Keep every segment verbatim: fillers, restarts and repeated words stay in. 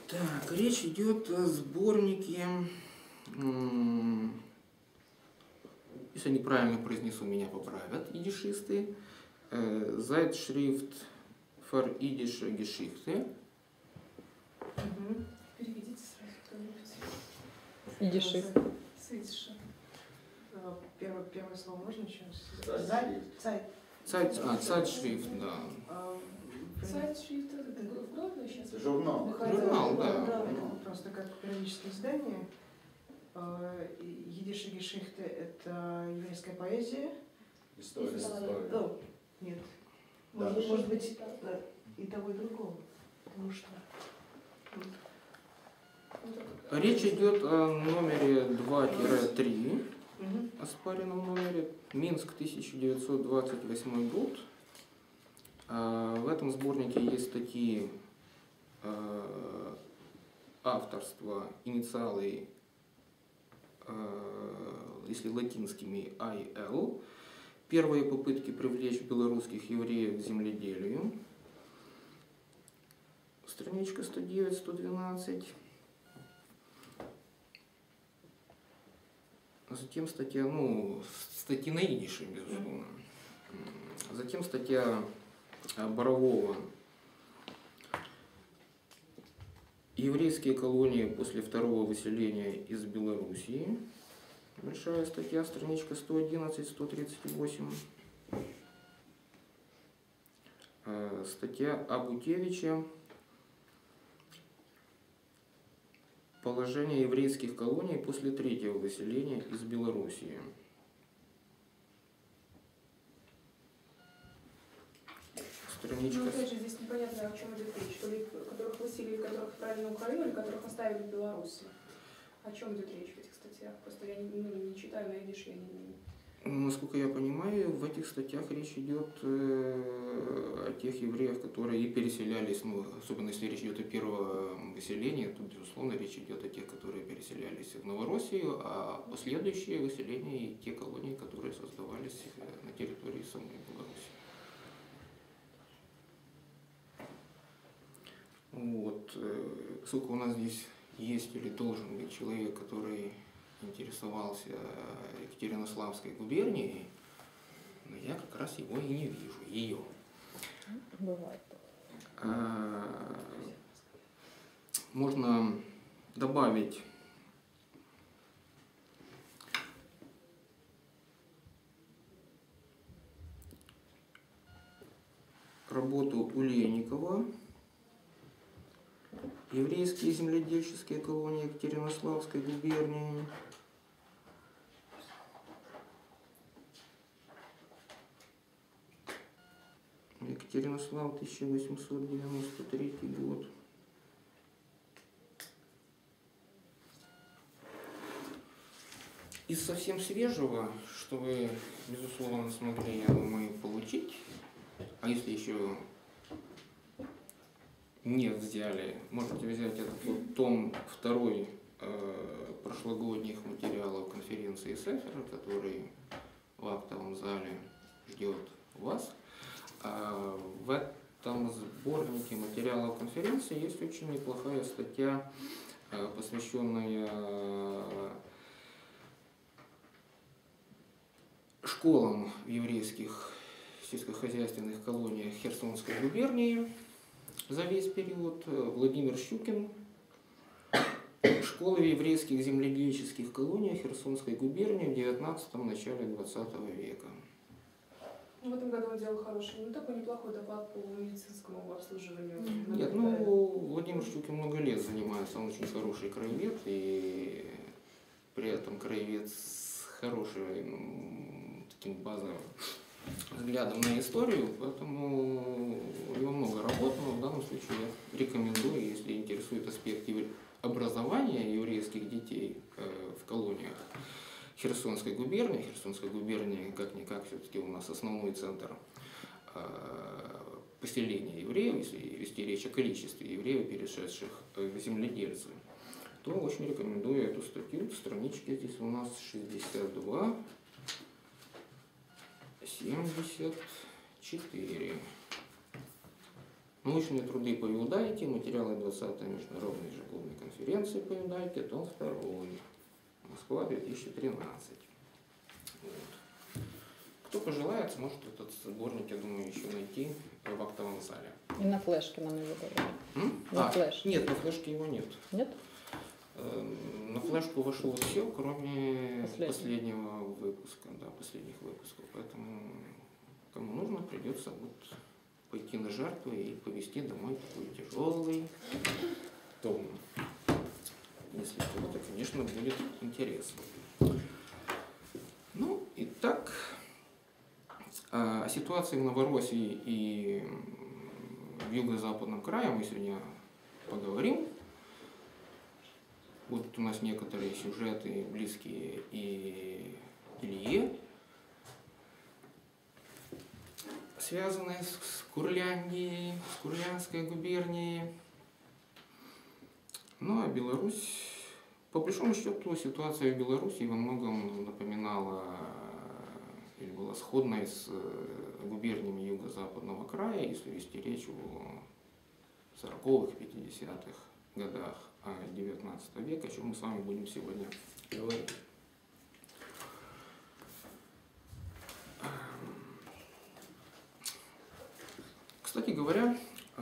Так, речь идет о сборнике, если неправильно произнесу, меня поправят идишисты, Zeitschrift für idische Geschichte. Угу. Переведите сразу кто-нибудь. Идиши. Сидиши. Первое, первое слово можно еще? Zeit. Zeit, а, Zeitschrift, да. Zeitschrift это главное сейчас? Журнал. Журнал, да. Да, просто как периодическое издание. Идиши Geschichte это еврейская поэзия. История. История. Oh, нет. Да. Может, может быть и того, и другого. Потому что... Речь идет о номере два три, Угу. оспаренном номере, Минск, тысяча девятьсот двадцать восьмой год. В этом сборнике есть статьи авторства, инициалы, если латинскими, ай эл. Первые попытки привлечь белорусских евреев к земледелию. Страничка сто девять — сто двенадцать. Затем статья, ну, статьи на идише, безусловно. Затем статья Борового. Еврейские колонии после второго выселения из Белоруссии. Большая статья, страничка сто одиннадцать — сто тридцать восемь. Статья Абутевича. Положение еврейских колоний после третьего выселения из Белоруссии. Страничка. Ну, опять же, здесь непонятно, о чем идет речь. То ли которых выселили, которых отправили на Украину, или которых оставили в Беларуси. О чем идет речь в этих статьях? Просто я не, ну, не читаю на идиш, я не... Насколько я понимаю, в этих статьях речь идет э, о тех евреях, которые и переселялись, ну, особенно если речь идет о первом выселении, то, безусловно, речь идет о тех, которые переселялись в Новороссию, а последующие выселения и те колонии, которые создавались на территории самой Беларуси. Вот. Ссылка у нас здесь есть или должен быть человек, который интересовался Екатеринославской губернией, но я как раз его и не вижу, ее. Бывает. А, можно добавить работу Улейникова «Еврейские земледельческие колонии Екатеринославской губернии». Екатеринослав, тысяча восемьсот девяносто третий год. Из совсем свежего, что вы, безусловно, смогли, я думаю, получить, а если еще не взяли, можете взять этот вот том второй э, прошлогодних материалов конференции Сефера, который в актовом зале ждет вас. А в этом сборнике материалов конференции есть очень неплохая статья, э, посвященная школам в еврейских сельскохозяйственных колониях Херсонской губернии. За весь период Владимир Щукин. Школы в еврейских земледельческих колониях Херсонской губернии в девятнадцатом — начале двадцатого века. В этом году он делал хороший, ну такой неплохой доклад по медицинскому обслуживанию. Нет, ну Владимир Щукин много лет занимается, он очень хороший краевед, и при этом краевед с хорошим таким базовым взглядом на историю, поэтому у него много работ, но в данном случае я рекомендую, если интересует аспект образования еврейских детей в колониях Херсонской губернии. Херсонская губерния как-никак все-таки у нас основной центр поселения евреев, если вести речь о количестве евреев, перешедших в земледельцы, то очень рекомендую эту статью. Странички здесь у нас шестьдесят два — семьдесят четыре. Научные труды по иудайке, материалы двадцатой международной ежегодной конференции по иудайке, том второй, Москва, две тысячи тринадцать. Вот. Кто пожелает, сможет этот сборник, я думаю, еще найти в актовом зале. И на флешке нам его говорили. М? На А, флеш. Нет, на флешке его нет. Нет? Эм, На флешку вошло все, кроме Последний. последнего выпуска, да, последних выпусков. Поэтому кому нужно, придется вот пойти на жертву и повезти домой такой тяжелый том. Если кому-то, конечно, будет интересно. Ну, итак, о ситуации в Новороссии и в юго-западном крае мы сегодня поговорим. Будут у нас некоторые сюжеты, близкие и Илье, связанные с Курляндией, с Курлянской губернией. Ну а Беларусь, по большому счету, ситуация в Беларуси во многом напоминала или была сходной с губерниями юго-западного края, если вести речь о сороковых, пятидесятых годах девятнадцатого века, о чем мы с вами будем сегодня говорить. Кстати говоря,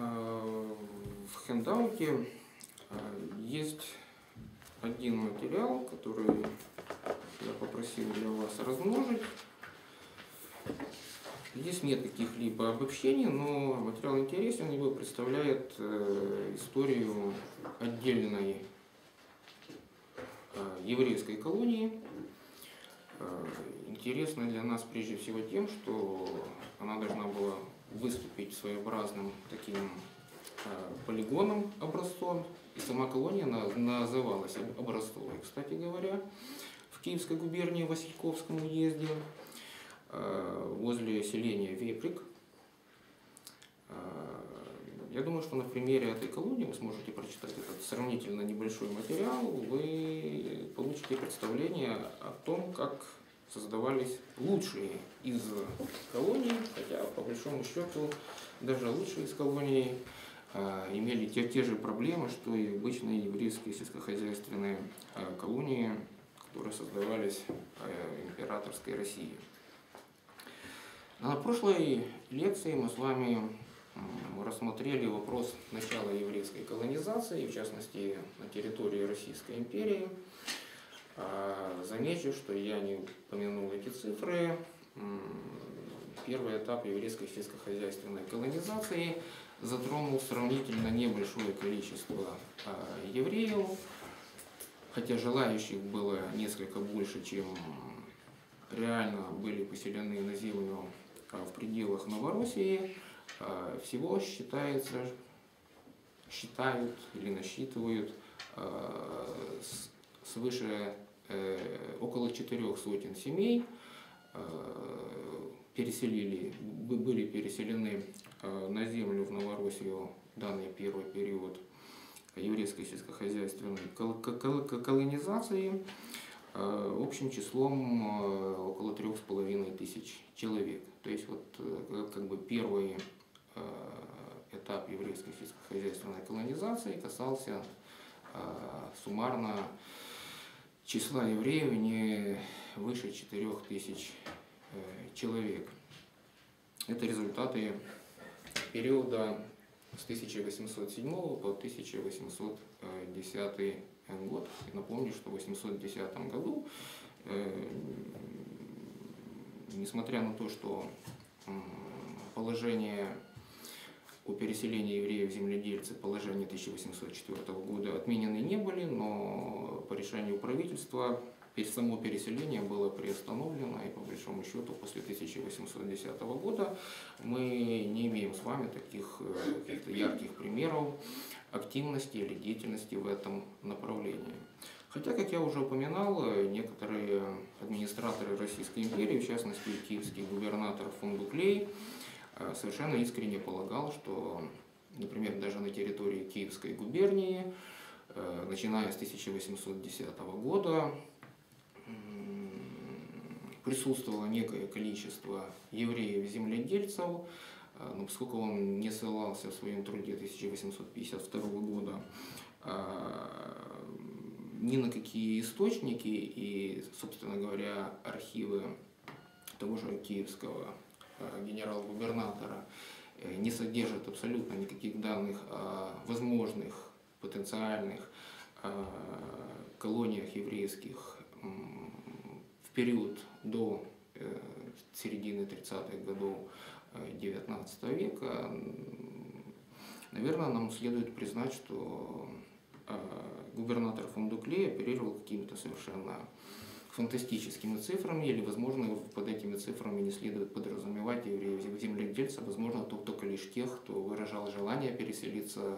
в хендауте есть один материал, который я попросил для вас размножить. Здесь нет каких-либо обобщений, но материал интересен, его представляет историю отдельной еврейской колонии. Интересна для нас прежде всего тем, что она должна была выступить своеобразным таким полигоном, образцом, и сама колония называлась Образцовой. Кстати говоря, в Киевской губернии, в Васильковском уезде, возле селения Веприк. Я думаю, что на примере этой колонии вы сможете прочитать этот сравнительно небольшой материал, вы получите представление о том, как создавались лучшие из колоний, хотя по большому счету даже лучшие из колоний э, имели те, те же проблемы, что и обычные еврейские сельскохозяйственные э, колонии, которые создавались э, императорской Россией. На прошлой лекции мы с вами рассмотрели вопрос начала еврейской колонизации, в частности на территории Российской империи. Замечу, что я не упомянул эти цифры. Первый этап еврейской сельскохозяйственной колонизации затронул сравнительно небольшое количество евреев, хотя желающих было несколько больше, чем реально были поселены на землю в пределах Новороссии. Всего считается, считают или насчитывают свыше около четырех сотен семей переселили, были переселены на землю в Новороссию в данный первый период еврейской сельскохозяйственной колонизации общим числом около трех с половиной тысяч человек. То есть вот как бы первый этап еврейской сельскохозяйственной колонизации касался суммарно числа евреев не выше четырех тысяч человек. Это результаты периода с тысяча восемьсот седьмого по тысяча восемьсот десятый год. И напомню, что в восемьсот десятом году, э, несмотря на то, что э, положение о переселении евреев-земледельцев, положение тысяча восемьсот четвёртого года отменены не были, но по решению правительства само переселение было приостановлено, и по большому счету после тысяча восемьсот десятого года мы не имеем с вами таких каких-то ярких примеров активности или деятельности в этом направлении. Хотя, как я уже упоминал, некоторые администраторы Российской империи, в частности киевский губернатор фон Буклей, совершенно искренне полагал, что, например, даже на территории Киевской губернии, начиная с тысяча восемьсот десятого года, присутствовало некое количество евреев-земледельцев, но поскольку он не ссылался в своем труде тысяча восемьсот пятьдесят второго года ни на какие источники, и, собственно говоря, архивы того же киевского генерал-губернатора не содержат абсолютно никаких данных о возможных потенциальных колониях еврейских в период до середины тридцатых годов девятнадцатого века, наверное, нам следует признать, что губернатор фон Дукле оперировал какими-то совершенно фантастическими цифрами, или, возможно, под этими цифрами не следует подразумевать евреев земледельцев, возможно, только лишь тех, кто выражал желание переселиться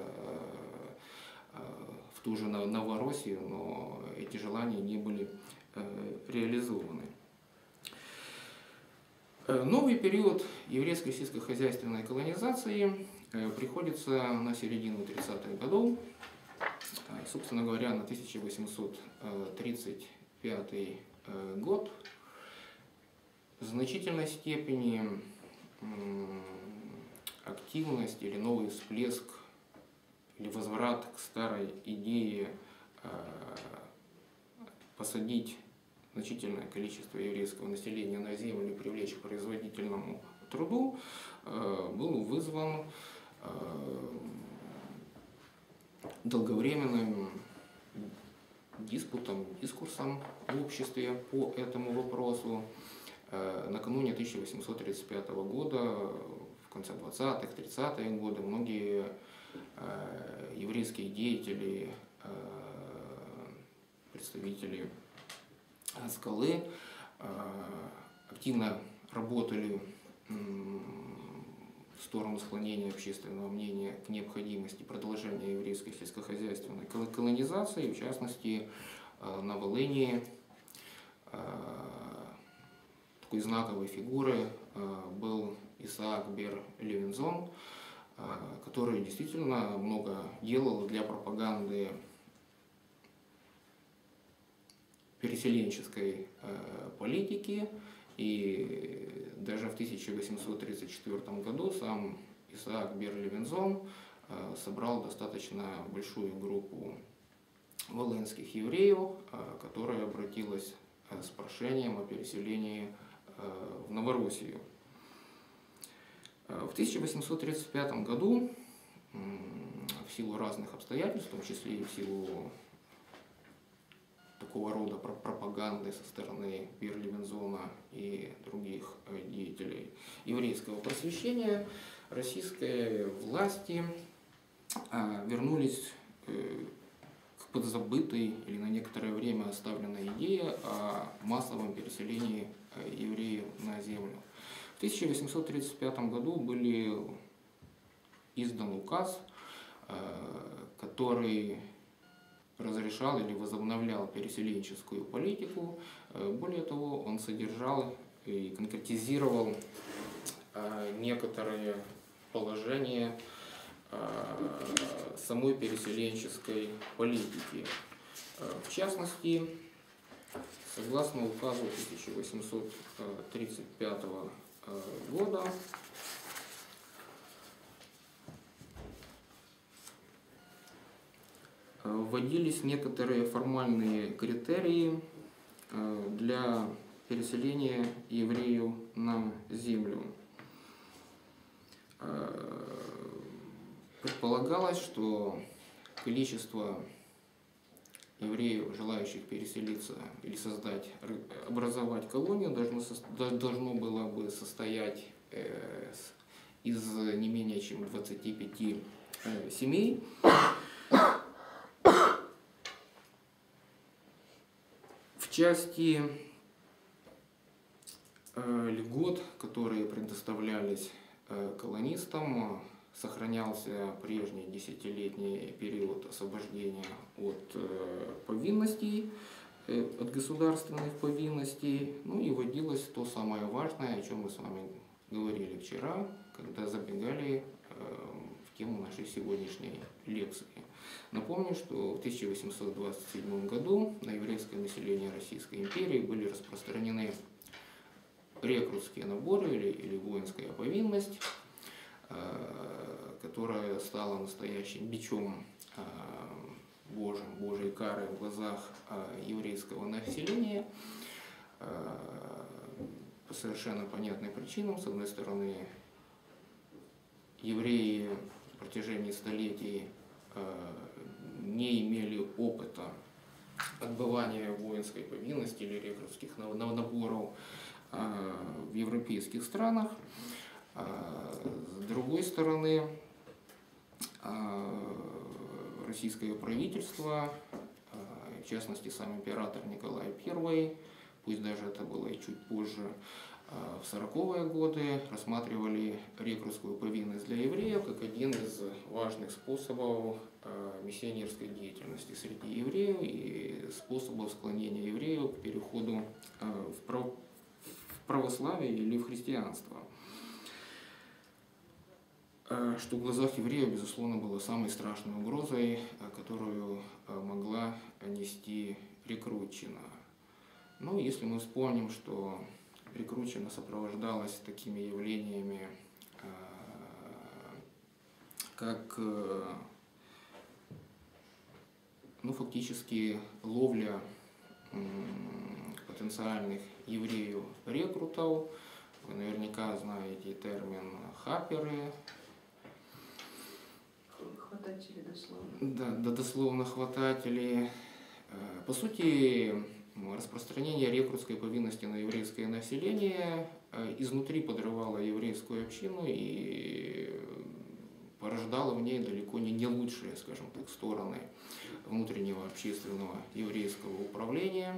в ту же Новороссию, но эти желания не были реализованы. Новый период еврейской сельскохозяйственной колонизации приходится на середину тридцатых годов, собственно говоря, на тысяча восемьсот тридцать пятый год. В значительной степени активность или новый всплеск или возврат к старой идее посадить значительное количество еврейского населения на землю и привлечь к производительному труду был вызван долговременным диспутом, дискурсом в обществе по этому вопросу. Накануне тысяча восемьсот тридцать пятого года, в конце двадцатых, тридцатых годов, многие еврейские деятели, представители Скалы активно работали в сторону склонения общественного мнения к необходимости продолжения еврейской сельскохозяйственной колонизации. В частности, на Волыни такой знаковой фигурой был Исаак Бер Левинсон, который действительно много делал для пропаганды переселенческой политики. И даже в тысяча восемьсот тридцать четвёртом году сам Исаак Бер Левинсон собрал достаточно большую группу волынских евреев, которая обратилась с прошением о переселении в Новороссию. В тысяча восемьсот тридцать пятом году, в силу разных обстоятельств, в том числе и в силу такого рода пропаганды со стороны Бер Левинсона и других деятелей еврейского просвещения, российские власти вернулись к подзабытой или на некоторое время оставленной идее о массовом переселении евреев на землю. В тысяча восемьсот тридцать пятом году был издан указ, который разрешал или возобновлял переселенческую политику. Более того, он содержал и конкретизировал некоторые положения самой переселенческой политики. В частности, согласно указу тысяча восемьсот тридцать пятого года, вводились некоторые формальные критерии для переселения евреев на землю. Предполагалось, что количество евреев, желающих переселиться или создать, образовать колонию, должно, должно было бы состоять из не менее чем двадцати пяти семей. В части э, льгот, которые предоставлялись э, колонистам, сохранялся прежний десятилетний период освобождения от э, повинностей, э, от государственных повинностей, ну и вводилось то самое важное, о чем мы с вами говорили вчера, когда забегали э, в тему нашей сегодняшней лекции. Напомню, что в тысяча восемьсот двадцать седьмом году на еврейское население Российской империи были распространены рекрутские наборы или, или воинская повинность. которая стала настоящим бичом Божьим, Божьей карой в глазах еврейского населения. По совершенно понятным причинам. С одной стороны, евреи в протяжении столетий не имели опыта отбывания воинской повинности или рекрутских наборов в европейских странах. С другой стороны, российское правительство, в частности сам император Николай Первый, пусть даже это было и чуть позже, в сороковые годы рассматривали рекрутскую повинность для евреев как один из важных способов миссионерской деятельности среди евреев и способов склонения евреев к переходу в православие или в христианство. Что в глазах евреев, безусловно, было самой страшной угрозой, которую могла нести рекрутчина. Ну, если мы вспомним, что рекрутчина сопровождалась такими явлениями, как, ну, фактически ловля потенциальных евреев-рекрутов, вы наверняка знаете термин «хаперы». Хвататели, дословно. Да, да, дословно хвататели. По сути, распространение рекрутской повинности на еврейское население изнутри подрывало еврейскую общину и порождало в ней далеко не, не лучшие, скажем так, стороны внутреннего общественного еврейского управления.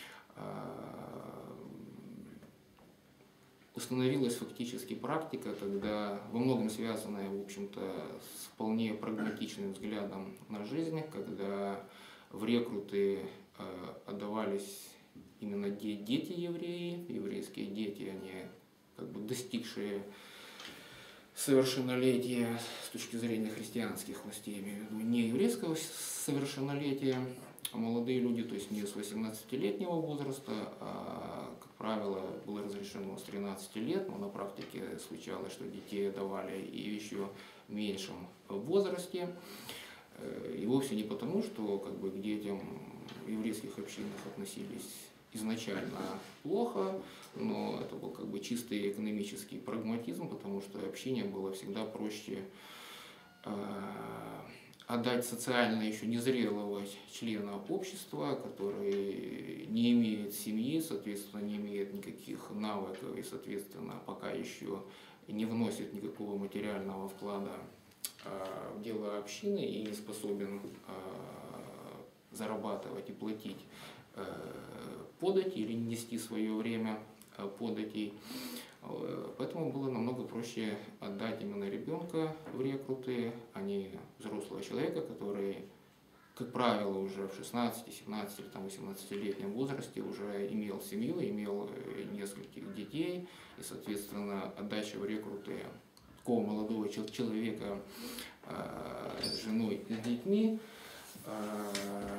Установилась фактически практика, когда во многом связанная, в общем-то, с вполне прагматичным взглядом на жизнь, когда в рекруты отдавались именно дети евреи, еврейские дети, они как бы достигшие совершеннолетия с точки зрения христианских властей, я имею в виду не еврейского совершеннолетия, а молодые люди, то есть не с восемнадцатилетнего возраста, а, как правило, было разрешено с тринадцати лет, но на практике случалось, что детей отдавали и в еще меньшем возрасте. И вовсе не потому, что как бы, к детям в еврейских общинах относились изначально плохо, но это был как бы чистый экономический прагматизм, потому что общине было всегда проще э, отдать социально еще незрелого члена общества, который не имеет семьи, соответственно, не имеет никаких навыков и, соответственно, пока еще не вносит никакого материального вклада э, в дело общины и не способен э, зарабатывать и платить э, подати или нести свое время э, податей. Поэтому было намного проще отдать именно ребенка в рекруты, а не взрослого человека, который, как правило, уже в шестнадцати, семнадцати или восемнадцатилетнем возрасте уже имел семью, имел нескольких детей, и, соответственно, отдача в рекруты такого молодого человека э, с женой и с детьми э,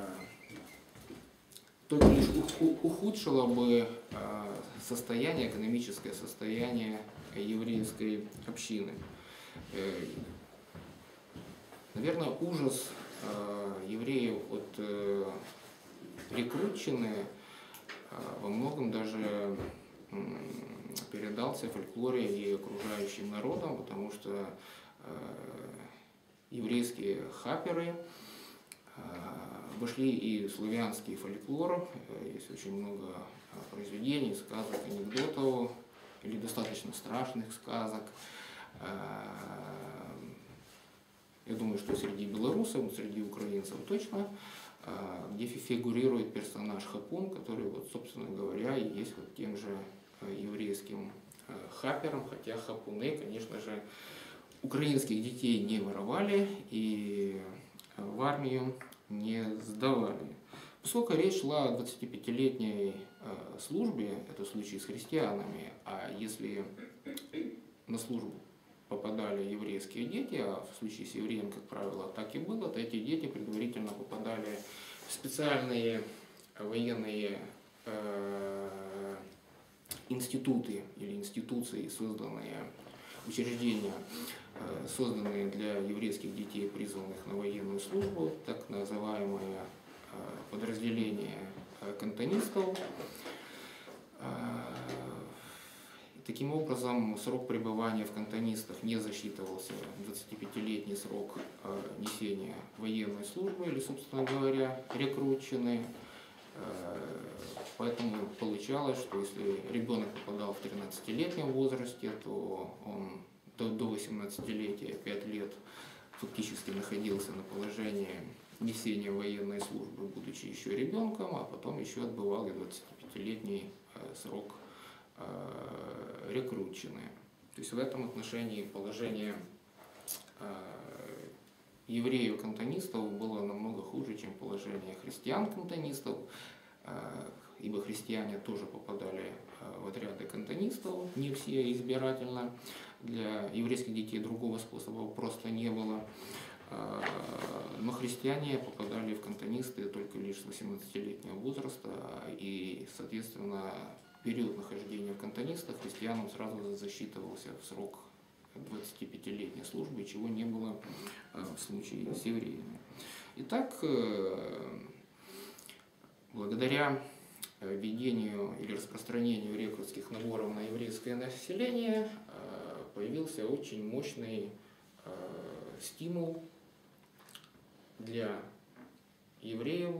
только лишь ухудшило бы состояние, экономическое состояние еврейской общины. Наверное, ужас евреев от рекрутчины во многом даже передался фольклоре и окружающим народам, потому что еврейские хаперы вошли и в славянский фольклор, есть очень много произведений, сказок, анекдотов, или достаточно страшных сказок. Я думаю, что среди белорусов, среди украинцев точно, где фигурирует персонаж Хапун, который, вот, собственно говоря, и есть вот тем же еврейским хапером, хотя хапуны, конечно же, украинских детей не воровали и в армию не сдавали. Поскольку речь шла о двадцатипятилетней э, службе, это случай с христианами, а если на службу попадали еврейские дети, а в случае с евреем, как правило, так и было, то эти дети предварительно попадали в специальные военные э, институты или институции, созданные учреждения созданные для еврейских детей, призванных на военную службу, так называемое подразделение кантонистов. Таким образом, срок пребывания в кантонистах не засчитывался двадцатипятилетний срок несения военной службы или, собственно говоря, рекрутчины. Поэтому получалось, что если ребенок попадал в тринадцатилетнем возрасте, то он до, до восемнадцатилетия пять лет фактически находился на положении несения военной службы, будучи еще ребенком, а потом еще отбывал и двадцатипятилетний срок рекрутчины. То есть в этом отношении положение евреев-кантонистов было намного хуже, чем положение христиан-кантонистов, ибо христиане тоже попадали в отряды кантонистов, не все избирательно. Для еврейских детей другого способа просто не было. Но христиане попадали в кантонисты только лишь с восемнадцатилетнего возраста, и, соответственно, период нахождения в кантонистах христианам сразу засчитывался в срок двадцатипятилетней службы, чего не было в случае с евреями. Итак, благодаря введению или распространению рекрутских наборов на еврейское население появился очень мощный стимул для евреев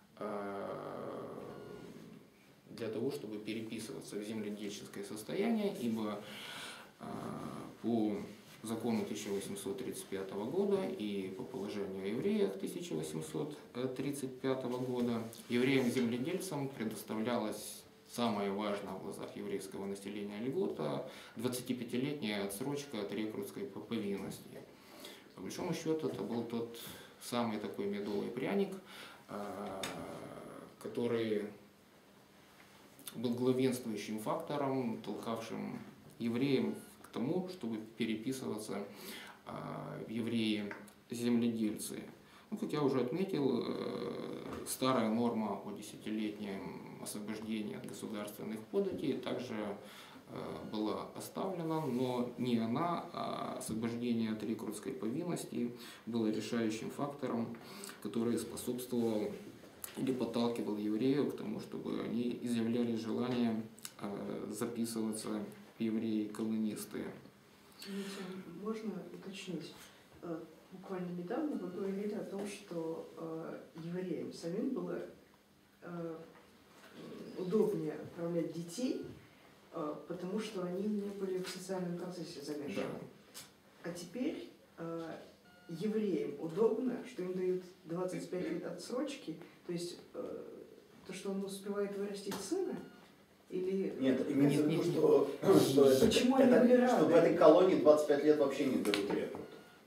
для того, чтобы переписываться в земледельческое состояние, ибо по закону тысяча восемьсот тридцать пятого года и по положению о евреях тысяча восемьсот тридцать пятого года евреям-земледельцам предоставлялась самая важная в глазах еврейского населения льгота – двадцатипятилетняя отсрочка от рекрутской повинности. По большому счету это был тот самый такой медовый пряник, который был главенствующим фактором, толкавшим евреям к тому, чтобы переписываться в евреи-земледельцы. Ну, как я уже отметил, старая норма о десятилетнем освобождении от государственных податей также была оставлена, но не она, а освобождение от рекрутской повинности было решающим фактором, который способствовал или подталкивал евреев к тому, чтобы они изъявляли желание записываться в евреи-колонисты. Можно уточнить? Буквально недавно вы говорили о том, что евреям самим было удобнее отправлять детей, потому что они не были в социальном процессе замешаны. Да. А теперь евреям удобно, что им дают двадцать пять лет отсрочки, то есть то, что он успевает вырастить сына, или... Нет, имеется в виду, что, что, это, Почему это, они были что в рады? этой колонии двадцать пять лет вообще не берут рекрут.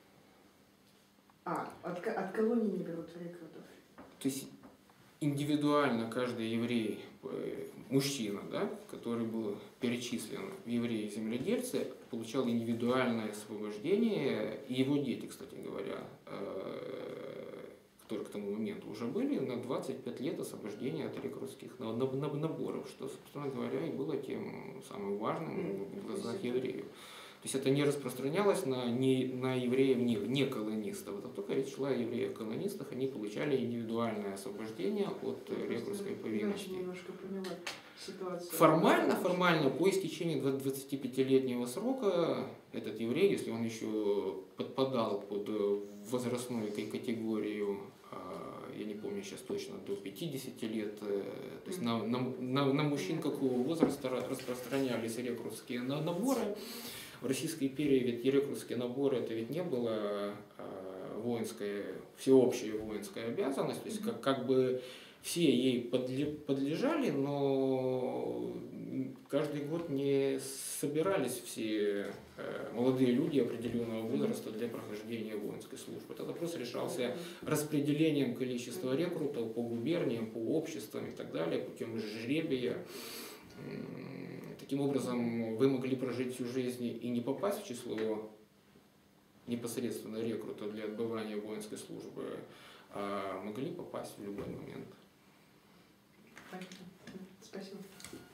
А, от, от колонии не берут рекрутов. То есть индивидуально каждый еврей, мужчина, да, который был перечислен в евреи-земледельцы, получал индивидуальное освобождение, и его дети, кстати говоря, которые к тому моменту уже были, на двадцать пять лет освобождения от рекрутских наборов, что, собственно говоря, и было тем самым важным в глазах евреев. То есть это не распространялось на, не, на евреев, не, не колонистов. Это только речь шла о евреях-колонистах, они получали индивидуальное освобождение от рекрутской повинности. Немножко поняла ситуацию. Формально, формально, по истечении двадцатипятилетнего срока этот еврей, если он еще подпадал под возрастную категорию, я не помню сейчас точно, до пятидесяти лет, то есть на, на, на, на мужчин какого возраста распространялись рекрутские наборы. В Российской империи ведь рекрутские наборы это ведь не было воинская, всеобщая воинская обязанность, то есть как, как бы все ей подлежали, но каждый год не собирались все молодые люди определенного возраста для прохождения воинской службы. Этот вопрос решался распределением количества рекрутов по губерниям, по обществам и так далее, путем жребия. Таким образом, вы могли прожить всю жизнь и не попасть в число непосредственно рекрута для отбывания воинской службы, а могли попасть в любой момент. Спасибо.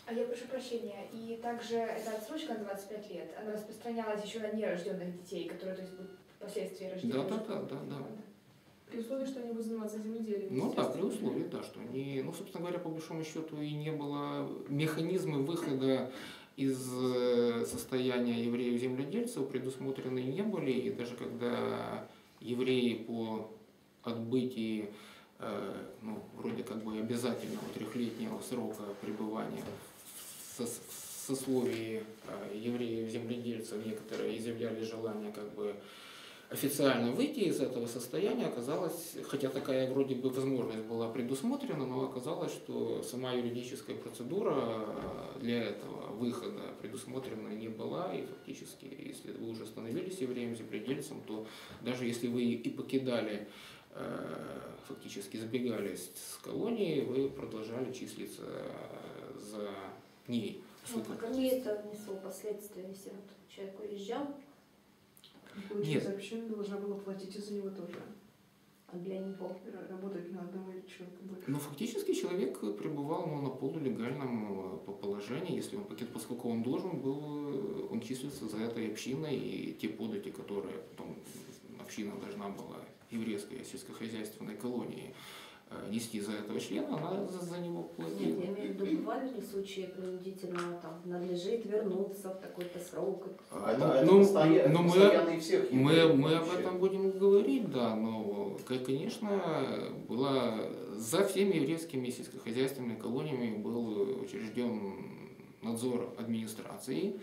А я прошу прощения, и также эта отсрочка на двадцать пять лет, она распространялась еще на нерожденных детей, которые, то есть, будут впоследствии рождены? Да, да, да, да, да. При условии, что они будут заниматься земледелием. Ну да, при условии, да, что они, ну, собственно говоря, по большому счету и не было механизма выхода из состояния евреев-земледельцев предусмотрены не были, и даже когда евреи по отбытии, э, ну, вроде как бы обязательного трехлетнего срока пребывания в сословии э, евреев-земледельцев, некоторые изъявляли желание как бы официально выйти из этого состояния, оказалось, хотя такая вроде бы возможность была предусмотрена, но оказалось, что сама юридическая процедура для этого выхода предусмотрена не была, и фактически, если вы уже становились евреем-земледельцем, то даже если вы и покидали, фактически сбегали с колонии, вы продолжали числиться за ней. Ну, а какие это несло последствия, если вот человек уезжал? Получается, община должна была платить и за него тоже. А для него? Работать на одного человека больше. Ну, фактически человек пребывал ну, на полулегальном положении, если он покинул, поскольку он должен был, он числится за этой общиной, и те подати, которые потом община должна была, еврейской сельскохозяйственной колонии, нести за этого члена, она за, за него платила. Нет, я имею в виду, бывали ли случаи принудительного, там, надлежит вернуться в такой-то срок? А это, ну, это постоянно, но постоянно и всех мы, евреев мы об вообще. этом будем говорить, да, но, конечно, была, за всеми еврейскими сельскохозяйственными колониями был учрежден надзор администрации.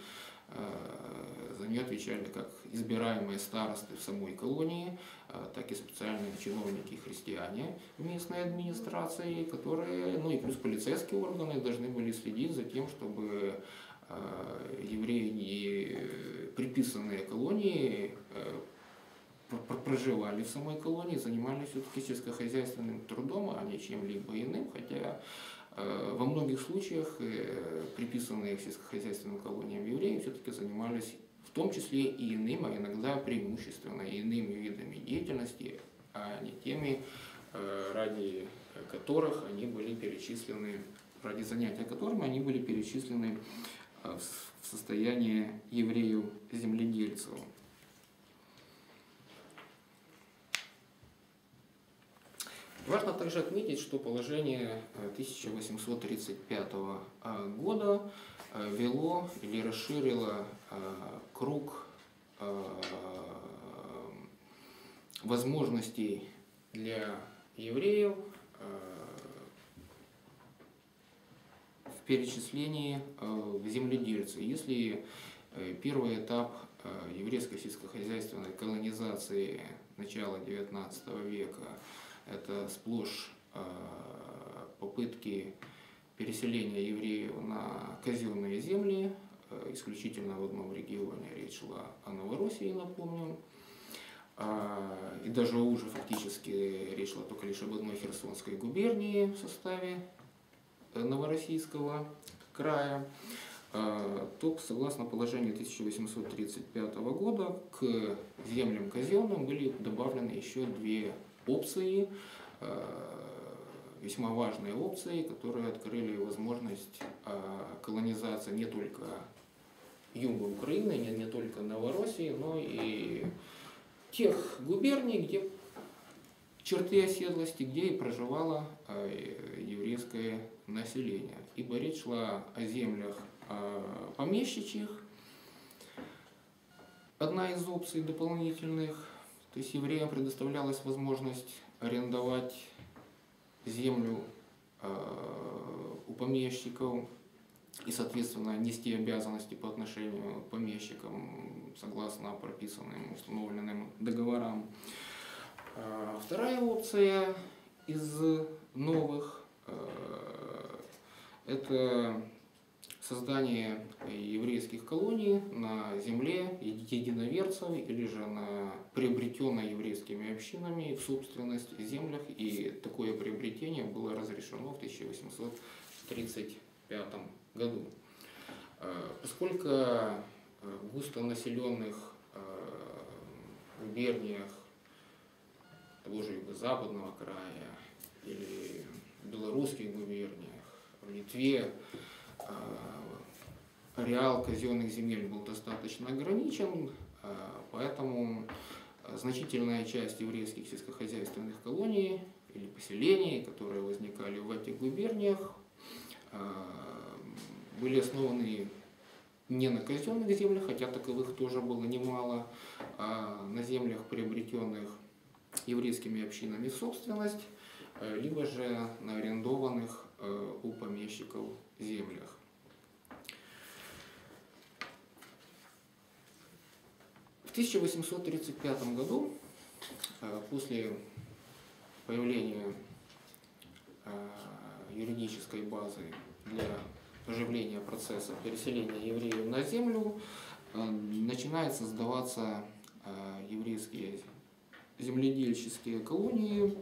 За нее отвечали как избираемые старосты в самой колонии, так и специальные чиновники и христиане в местной администрации, которые, ну и плюс полицейские органы должны были следить за тем, чтобы евреи, не приписанные колонии, проживали в самой колонии, занимались все-таки сельскохозяйственным трудом, а не чем-либо иным, хотя во многих случаях приписанные к сельскохозяйственным колониям евреи все-таки занимались в том числе и иным, а иногда преимущественно иными видами деятельности, а не теми, ради которых они были перечислены, ради занятия которыми они были перечислены в состоянии евреев-земледельцев. Важно также отметить, что положение тысяча восемьсот тридцать пятого года вело или расширило круг возможностей для евреев в перечислении в земледельцы. Если первый этап еврейской сельскохозяйственной колонизации начала девятнадцатого века это сплошь попытки переселения евреев на казенные земли, исключительно в одном регионе, речь шла о Новороссии, напомню, и даже уже фактически речь шла только лишь об одной Херсонской губернии в составе Новороссийского края, то, согласно положению тысяча восемьсот тридцать пятого года, к землям казенным были добавлены еще две опции, весьма важные опции, которые открыли возможность колонизации не только юга Украины, не, не только Новороссии, но и тех губерний, где черты оседлости, где и проживало еврейское население. Ибо речь шла о землях помещичьих. Одна из опций дополнительных, то есть евреям предоставлялась возможность арендовать землю э, у помещиков и, соответственно, нести обязанности по отношению к помещикам согласно прописанным, установленным договорам. А вторая опция из новых э, – это создание еврейских колоний на земле единоверцев или же на приобретенной еврейскими общинами в собственность землях, и такое приобретение было разрешено в тысяча восемьсот тридцать пятом году. Поскольку в густонаселенных губерниях того же юго-западного края или белорусских губерниях, в Литве ареал казенных земель был достаточно ограничен, поэтому значительная часть еврейских сельскохозяйственных колоний или поселений, которые возникали в этих губерниях, были основаны не на казенных землях, хотя таковых тоже было немало, а на землях, приобретенных еврейскими общинами в собственность, либо же на арендованных у помещиков землях. В тысяча восемьсот тридцать пятом году, после появления юридической базы для оживления процесса переселения евреев на землю, начинают создаваться еврейские земледельческие колонии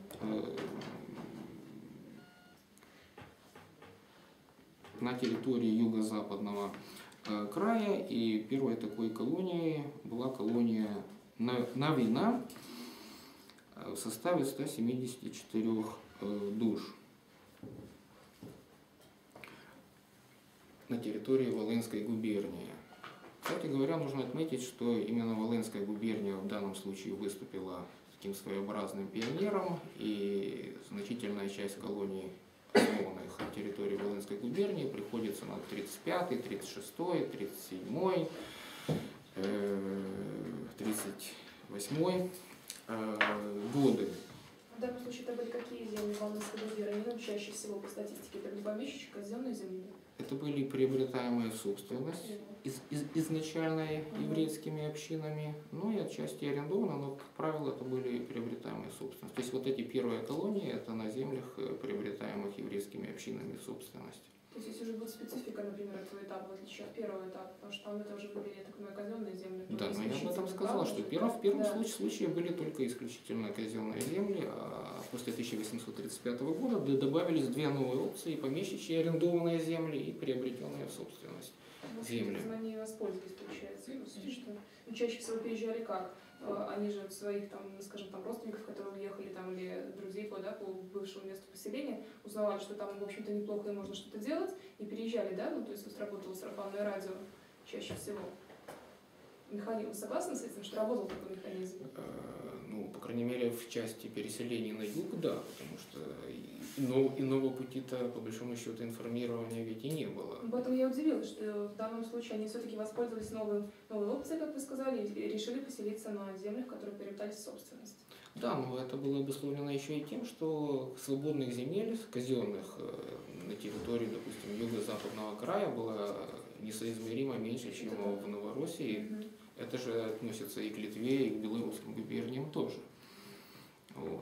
на территории юго-западного края, и первой такой колонией была колония Навина в составе ста семидесяти четырёх душ на территории Волынской губернии. Кстати говоря, нужно отметить, что именно Волынская губерния в данном случае выступила таким своеобразным пионером, и значительная часть колоний, основанных на территории Волынской губернии, приходится на тридцать пятый, тридцать шестой, тридцать седьмой, тридцать восьмой годы. В данном случае это были какие земли Волынской губернии? Ну, чаще всего по статистике это были помещичьи, казенные земли. Это были приобретаемые в собственность из, из, изначально еврейскими общинами, ну и отчасти арендованы, но, как правило, это были приобретаемые в собственность. То есть вот эти первые колонии, это на землях, приобретаемых еврейскими общинами в собственность. То есть здесь уже будет специфика, например, этого этапа, в отличие от первого этапа, потому что там это уже были, я так понимаю, казенные земли. Да, но я об этом сказала, что в первом, в первом да. случае, случае были только исключительно казенные земли, а после тысяча восемьсот тридцать пятого года добавились две новые опции: помещичьи арендованные земли и приобретенные в собственность земли. Они воспользовались, получается, что ну, чаще всего переезжали как? Они же от своих, там, скажем, там, родственников, которые уехали, там, или друзей по, да, по бывшему месту поселения, узнавали, что там, в общем-то, неплохо и можно что-то делать, и переезжали, да, ну, то есть вот работало сарафанное радио чаще всего. Механизм, согласны с этим, что работал такой механизм? Ну, по крайней мере, в части переселений на юг, да, потому что иного, иного пути-то, по большому счету, информирования ведь и не было. Поэтому я удивилась, что в данном случае они все-таки воспользовались новым, новой опцией, как вы сказали, и решили поселиться на землях, которые приобретались в собственность. Да, но это было обусловлено еще и тем, что свободных земель, казенных, на территории, допустим, юго-западного края было несоизмеримо меньше, чем в Новороссии. Mm-hmm. Это же относится и к Литве, и к белорусским губерниям тоже. Вот.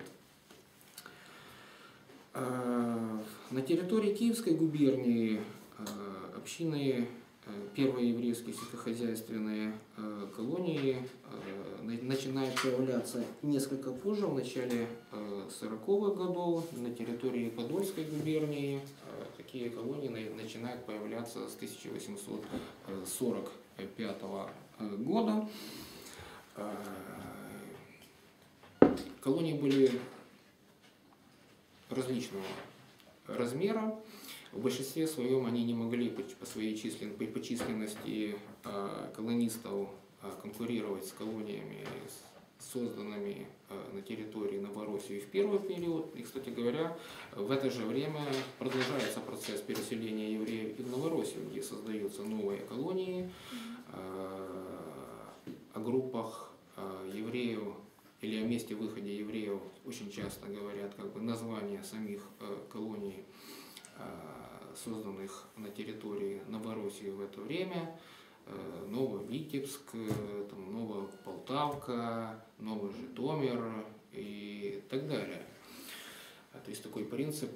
На территории Киевской губернии общины, первые еврейские сельскохозяйственные колонии начинают появляться несколько позже, в начале сороковых годов. На территории Подольской губернии такие колонии начинают появляться с тысяча восемьсот сорок пятого года. Колонии были различного размера. В большинстве своем они не могли по своей числен... по численности колонистов конкурировать с колониями, созданными на территории Новороссии в первый период. И, кстати говоря, в это же время продолжается процесс переселения евреев и в Новороссию, где создаются новые колонии. О группах евреев или о месте выхода евреев очень часто говорят как бы названия самих колоний, созданных на территории Новороссии в это время. Нововитебск, там, Новополтавка, Новожитомир и так далее. То есть такой принцип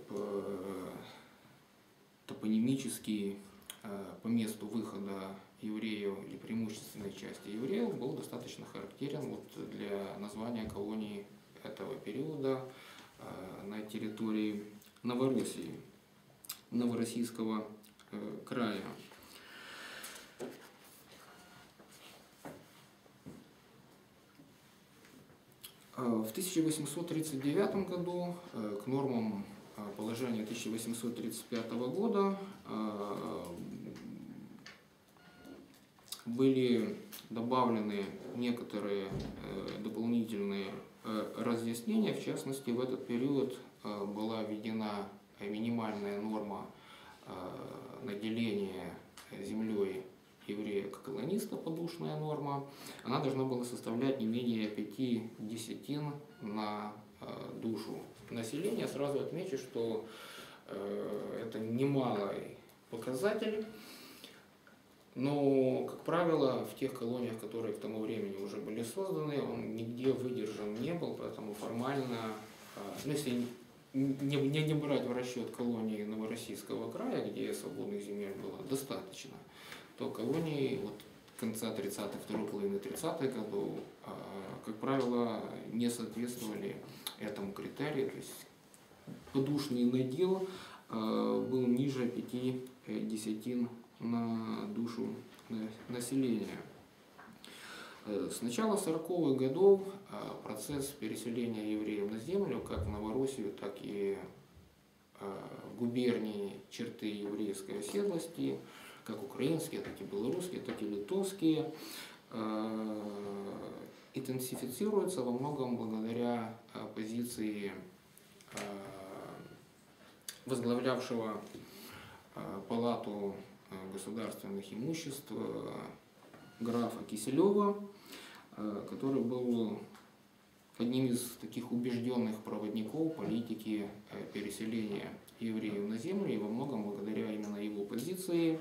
топонимический по месту выхода евреев или преимущественной части евреев был достаточно характерен вот для названия колонии этого периода на территории Новороссии, Новороссийского края. В тысяча восемьсот тридцать девятом году к нормам положения тысяча восемьсот тридцать пятого года были добавлены некоторые дополнительные разъяснения. В частности, в этот период была введена минимальная норма наделения землей еврея-колониста, подушная норма. Она должна была составлять не менее пяти десятин на душу населения. Сразу отмечу, что это немалый показатель. Но, как правило, в тех колониях, которые к тому времени уже были созданы, он нигде выдержан не был, поэтому формально, ну, если не, не, не брать в расчет колонии Новороссийского края, где свободных земель было достаточно, то колонии вот конца тридцатых, второй половины тридцатых годов, как правило, не соответствовали этому критерию. То есть подушный надел был ниже пяти десятин на душу населения. С начала сороковых годов процесс переселения евреев на землю, как в Новороссию, так и в губернии черты еврейской оседлости, как украинские, так и белорусские, так и литовские, интенсифицируется во многом благодаря позиции возглавлявшего палату государственных имуществ графа Киселева, который был одним из таких убежденных проводников политики переселения евреев на землю, и во многом благодаря именно его позиции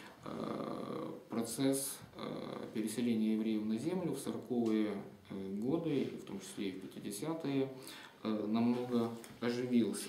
процесс переселения евреев на землю в сороковые годы, в том числе и в пятидесятые, намного оживился.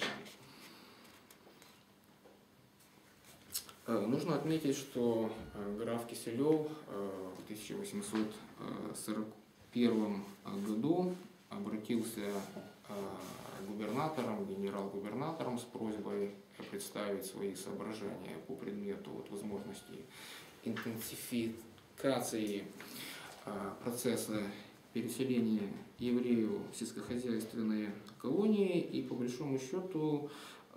Нужно отметить, что граф Киселев в тысяча восемьсот сорок первом году обратился к губернаторам, генерал-губернаторам с просьбой представить свои соображения по предмету вот, возможности интенсификации процесса переселения евреев в сельскохозяйственные колонии, и по большому счету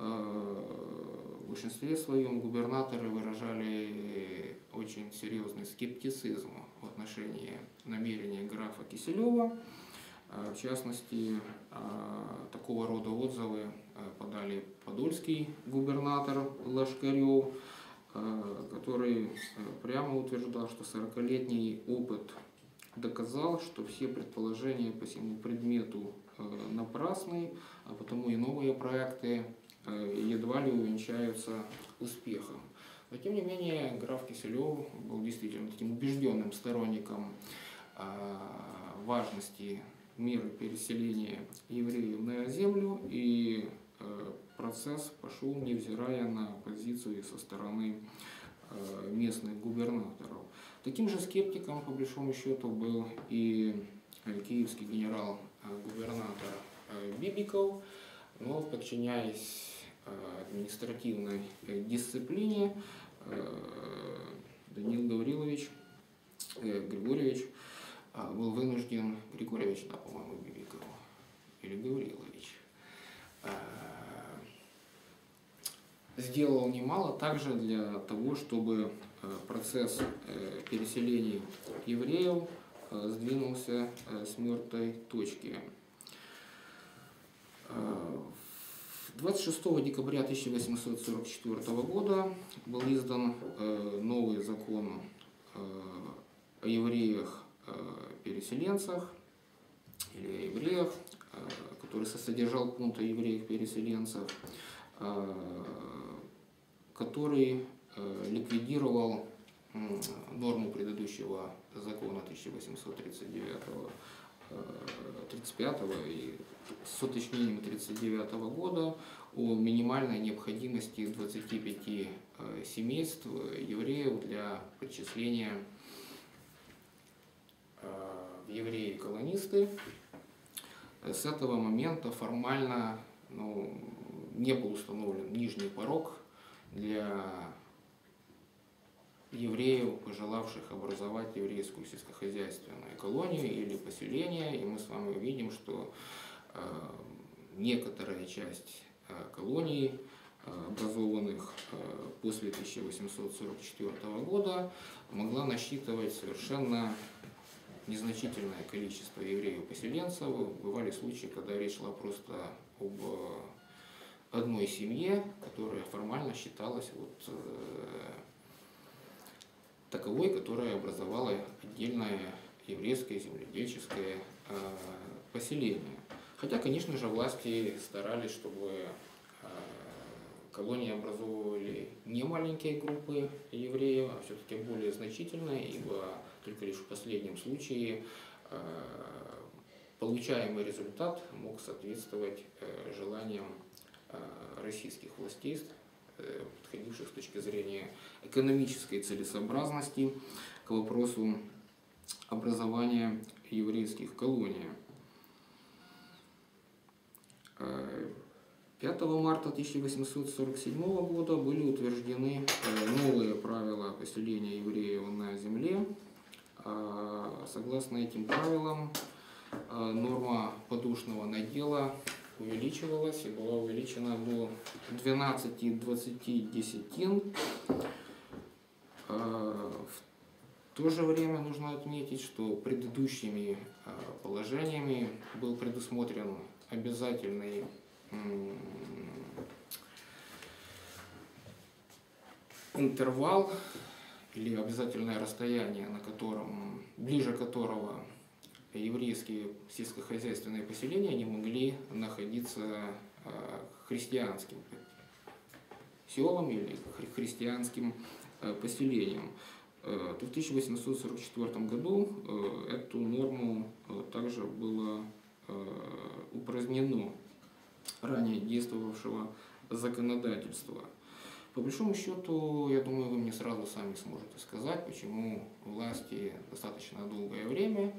в большинстве своем губернаторы выражали очень серьезный скептицизм в отношении намерения графа Киселева. В частности, такого рода отзывы подали подольский губернатор Лашкарев, который прямо утверждал, что сорокалетний опыт доказал, что все предположения по всему предмету напрасны, а потому и новые проекты едва ли увенчаются успехом. Но тем не менее граф Киселев был действительно таким убежденным сторонником важности меры переселения евреев на землю, и процесс пошел, невзирая на позицию со стороны местных губернаторов. Таким же скептиком, по большому счету, был и киевский генерал-губернатор Бибиков, но, подчиняясь административной дисциплине, Даниил Гаврилович Григорьевич был вынужден, Григорьевич, да, по-моему, Бибиков, или Гаврилович, сделал немало также для того, чтобы процесс переселения евреев сдвинулся с мертвой точки. двадцать шестого декабря тысяча восемьсот сорок четвёртого года был издан новый закон о евреях-переселенцах или о евреях, который содержал пункт о евреях-переселенцах, который ликвидировал норму предыдущего закона тысяча восемьсот тридцать девятого, тридцать пятого и с уточнением тридцать девятого года о минимальной необходимости двадцати пяти семейств евреев для причисления в евреи-колонисты. С этого момента формально ну, не был установлен нижний порог для евреев, пожелавших образовать еврейскую сельскохозяйственную колонию или поселение, и мы с вами увидим, что э, некоторая часть колоний, образованных после тысяча восемьсот сорок четвёртого года, могла насчитывать совершенно незначительное количество евреев-поселенцев. Бывали случаи, когда речь шла просто об одной семье, которая формально считалась вот, э, таковой, которая образовала отдельное еврейское земледельческое э, поселение. Хотя, конечно же, власти старались, чтобы э, колонии образовывали не маленькие группы евреев, а все-таки более значительные, ибо только лишь в последнем случае э, получаемый результат мог соответствовать э, желаниям э, российских властей, э, подходивших с точки зрения экономической целесообразности к вопросу образования еврейских колоний. пятого марта тысяча восемьсот сорок седьмого года были утверждены новые правила поселения евреев на земле. Согласно этим правилам, норма подушного надела увеличивалась и была увеличена до двенадцати-двадцати десятин. В то же время нужно отметить, что предыдущими положениями был предусмотрен обязательный интервал или обязательное расстояние, на котором, ближе которого еврейские сельскохозяйственные поселения не могли находиться христианским селом или христианским поселением. В тысяча восемьсот сорок четвёртом году эту норму также было упразднено ранее действовавшего законодательства. По большому счету, я думаю, вы мне сразу сами сможете сказать, почему власти достаточно долгое время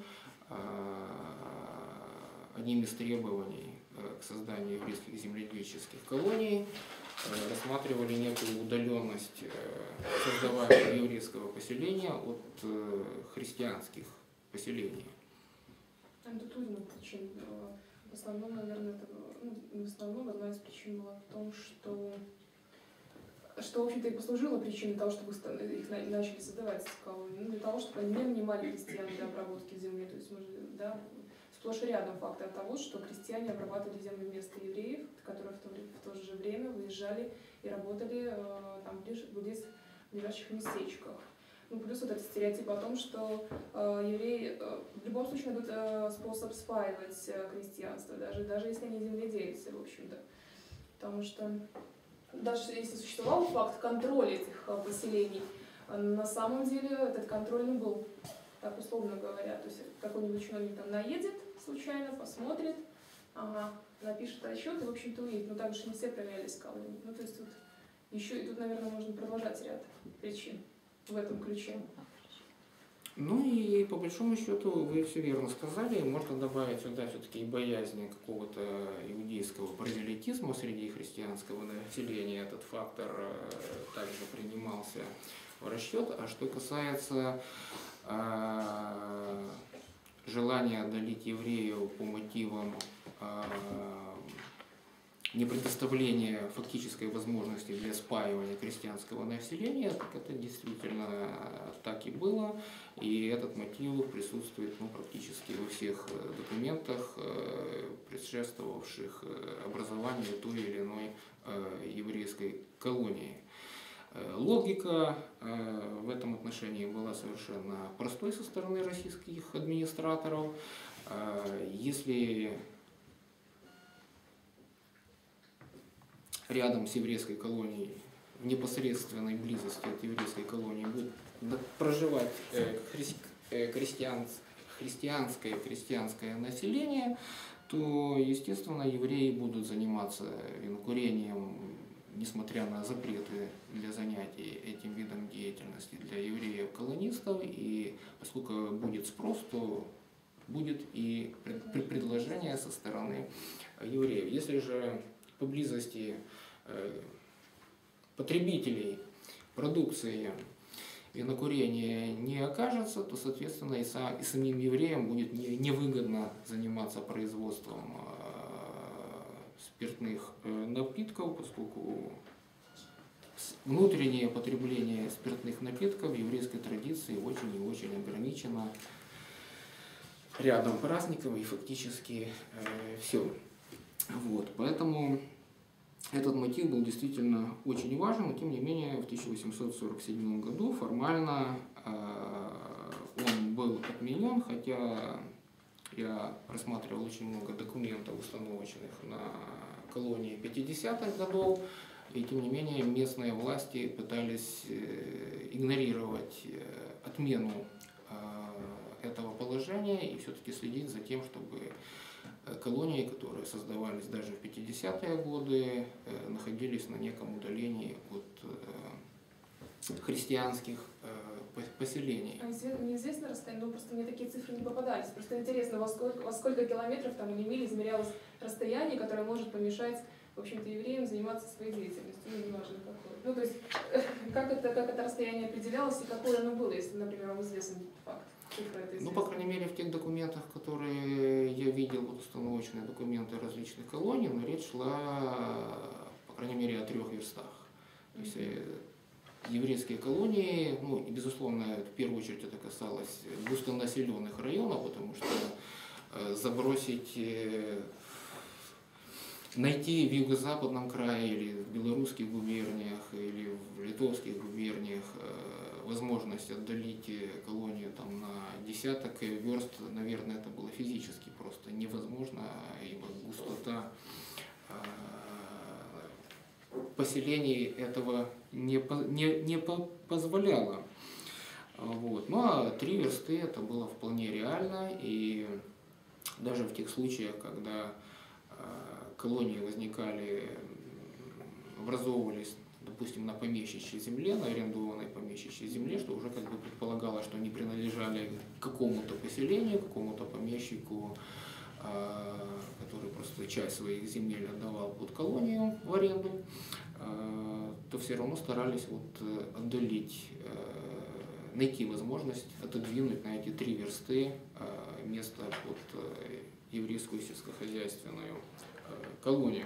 одним из требований к созданию еврейских земледельческих колоний рассматривали некую удаленность создаваемого еврейского поселения от христианских поселений. Тут много причин. В основном, наверное, это, ну, в основном одна из причин была в том, что, что в общем-то, и послужило причиной того, чтобы их начали создавать колонии. Ну, для того, чтобы они не нанимали крестьян для обработки земли. То есть, может, да, сплошь и рядом факты того, что крестьяне обрабатывали землю вместо евреев, которые в то, в то же время выезжали и работали э, там ближе, близ ближайших местечках. Ну, плюс вот этот стереотип о том, что э, евреи э, в любом случае найдут э, способ спаивать э, крестьянство, даже, даже если они земледельцы, в общем-то. Потому что даже если существовал факт контроля этих э, поселений, э, на самом деле этот контроль не был, так условно говоря. То есть какой-нибудь чиновник там наедет случайно, посмотрит, ага, напишет отчет и, в общем-то, уедет. Но также не все проверялись колонии. Ну, то есть тут еще и тут, наверное, можно продолжать ряд причин в этом ключе. Ну и по большому счету вы все верно сказали. Можно добавить сюда все-таки и боязнь какого-то иудейского паразитизма среди христианского населения. Этот фактор также принимался в расчет. А что касается э, желания одолеть евреев по мотивам э, непредоставления фактической возможности для спаивания крестьянского населения, так это действительно так и было, и этот мотив присутствует, ну, практически во всех документах, предшествовавших образованию той или иной еврейской колонии. Логика в этом отношении была совершенно простой со стороны российских администраторов. Если рядом с еврейской колонией, в непосредственной близости от еврейской колонии будет проживать христиан, христианское крестьянское население, то, естественно, евреи будут заниматься винокурением, несмотря на запреты для занятий этим видом деятельности для евреев-колонистов. И поскольку будет спрос, то будет и предложение со стороны евреев. Если же поблизости потребителей продукции винокурения не окажется, то, соответственно, и, сам, и самим евреям будет не, невыгодно заниматься производством спиртных напитков, поскольку внутреннее потребление спиртных напитков в еврейской традиции очень и очень ограничено рядом праздников и фактически э, все. Вот, поэтому этот мотив был действительно очень важен, но тем не менее в тысяча восемьсот сорок седьмом году формально э, он был отменен, хотя я просматривал очень много документов, установочных на колонии пятидесятых годов, и тем не менее местные власти пытались игнорировать отмену этого положения и все-таки следить за тем, чтобы колонии, которые создавались даже в пятидесятые годы, находились на неком удалении от христианских поселений. А неизвестно расстояние, ну просто мне такие цифры не попадались. Просто интересно, во сколько, во сколько километров там или миль измерялось расстояние, которое может помешать, в общем-то, евреям заниматься своей деятельностью, ну, неважно какой. Ну, то есть, как это, как это расстояние определялось и какое оно было, если, например, вам известен факт, цифра это известна? Ну, по крайней мере, в тех документах, которые я видел, вот установочные документы различных колоний, но речь шла, по крайней мере, о трех верстах. То есть, еврейские колонии, ну и безусловно, в первую очередь это касалось густонаселенных районов, потому что забросить, найти в юго-западном крае или в белорусских губерниях или в литовских губерниях возможность отдалить колонию там, на десяток верст, наверное, это было физически просто невозможно, ибо густота поселений этого не, не, не позволяло. Вот. Ну а три версты это было вполне реально, и даже в тех случаях, когда колонии возникали, образовывались, допустим, на помещичьей земле, на арендованной помещичьей земле, что уже как бы предполагалось, что они принадлежали к какому-то поселению, какому-то помещику, который просто часть своих земель отдавал под колонию в аренду, то все равно старались вот отдалить, найти возможность отодвинуть на эти три версты место под еврейскую сельскохозяйственную колонию.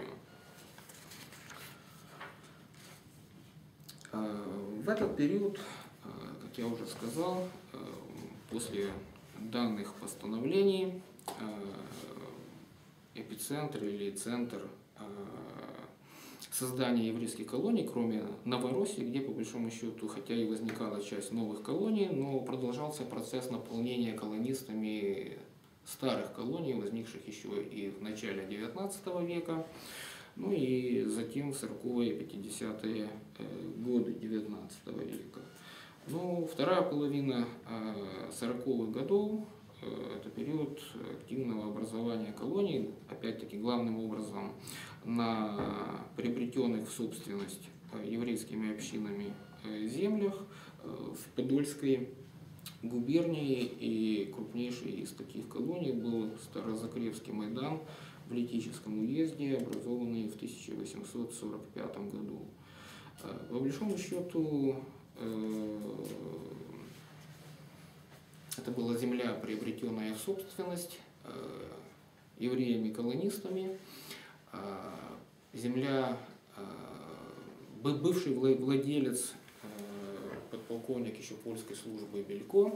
В этот период, как я уже сказал, после данных постановлений, эпицентр или центр создания еврейских колоний, кроме Новороссии, где по большому счету, хотя и возникала часть новых колоний, но продолжался процесс наполнения колонистами старых колоний, возникших еще и в начале девятнадцатого века, ну и затем в сороковые и пятидесятые годы девятнадцатого века. Ну, вторая половина сороковых годов – это период активного образования колоний, опять-таки главным образом на приобретенных в собственность еврейскими общинами землях в Подольской губернии, и крупнейшей из таких колоний был Старозакревский Майдан в Летическом уезде, образованный в тысяча восемьсот сорок пятом году. По большому счету, это была земля, приобретенная в собственность евреями-колонистами, земля, бывший владелец, подполковник еще польской службы Белько,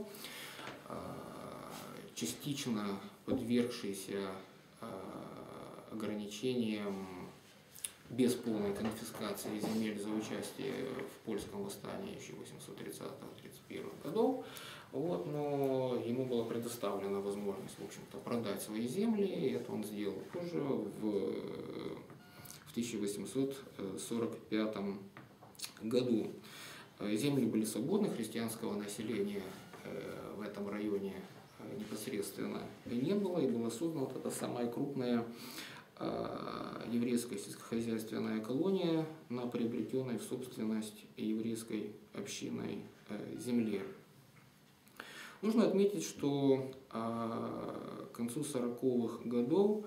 частично подвергшийся ограничениям без полной конфискации земель за участие в польском восстании еще восемьсот тридцатого — тридцать первого годов. Вот, но ему была предоставлена возможность, в общем-то, продать свои земли, и это он сделал позже, в, в тысяча восемьсот сорок пятом году. Земли были свободны, христианского населения в этом районе непосредственно не было, и была создана вот эта самая крупная еврейская сельскохозяйственная колония на приобретенной в собственность еврейской общиной земле. Нужно отметить, что к концу сороковых годов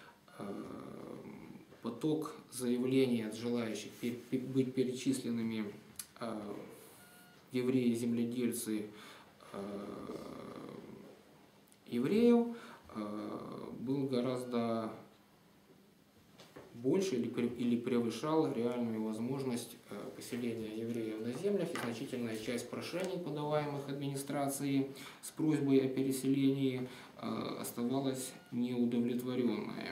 поток заявлений от желающих быть перечисленными евреи-земледельцы евреев был гораздо больше или, пре- или превышал реальную возможность э, поселения евреев на землях, и значительная часть прошений, подаваемых администрацией с просьбой о переселении, э, оставалась неудовлетворенная.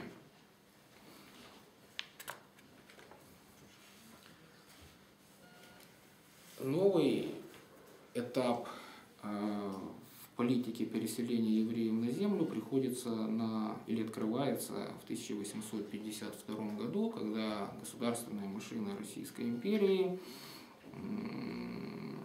Новый этап э, в политике переселения евреев на землю приходится на, или открывается в тысяча восемьсот пятьдесят втором году, когда государственная машина Российской империи м,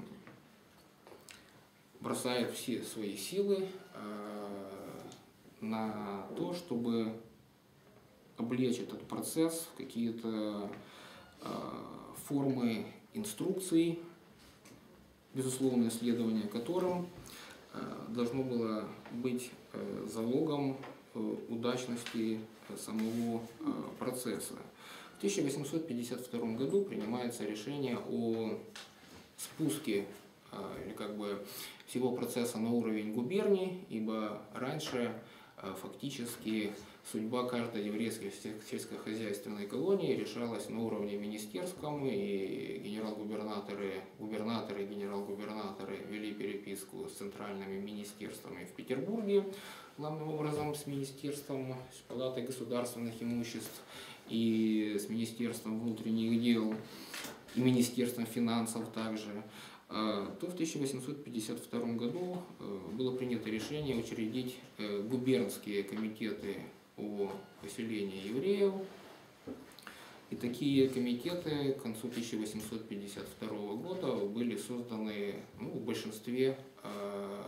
бросает все свои силы э, на то, чтобы облечь этот процесс в какие-то э, формы инструкций, безусловное следование которым должно было быть залогом удачности самого процесса. В тысяча восемьсот пятьдесят втором году принимается решение о спуске или как бы всего процесса на уровень губерний, ибо раньше фактически судьба каждой еврейской сельскохозяйственной колонии решалась на уровне министерском, и генерал-губернаторы, губернаторы и генерал-губернаторы вели переписку с центральными министерствами в Петербурге, главным образом с министерством, с палатой государственных имуществ и с министерством внутренних дел, и министерством финансов также. То в тысяча восемьсот пятьдесят втором году было принято решение учредить губернские комитеты о поселении евреев. И такие комитеты к концу тысяча восемьсот пятьдесят второго года были созданы ну, в большинстве э,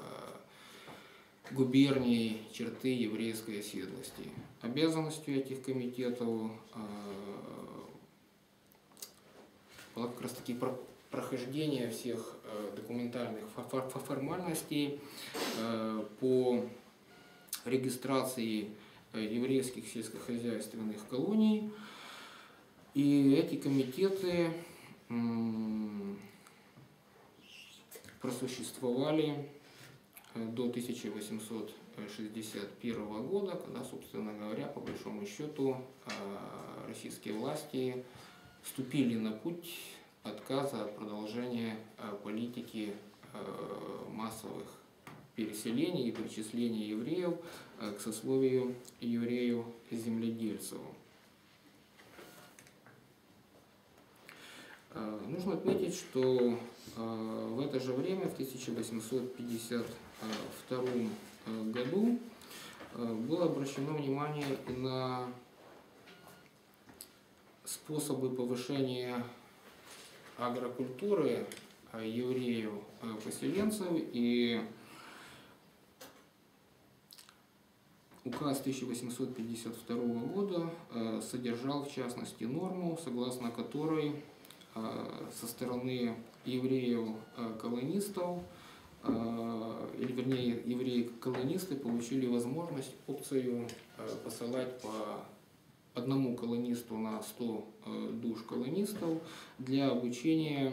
губерний черты еврейской оседлости. Обязанностью этих комитетов э, было как раз таки прохождение всех э, документальных формальностей э, по регистрации еврейских сельскохозяйственных колоний. И эти комитеты м, просуществовали до тысяча восемьсот шестьдесят первого года, когда, собственно говоря, по большому счету российские власти вступили на путь отказа от продолжения политики массовых переселений и причисления евреев к сословию евреев-земледельцев. Нужно отметить, что в это же время, в тысяча восемьсот пятьдесят втором году, было обращено внимание и на способы повышения агрокультуры евреев-поселенцев, и указ тысяча восемьсот пятьдесят второго года содержал в частности норму, согласно которой со стороны евреев-колонистов, или вернее евреи-колонисты получили возможность опцию посылать по одному колонисту на сто душ колонистов для обучения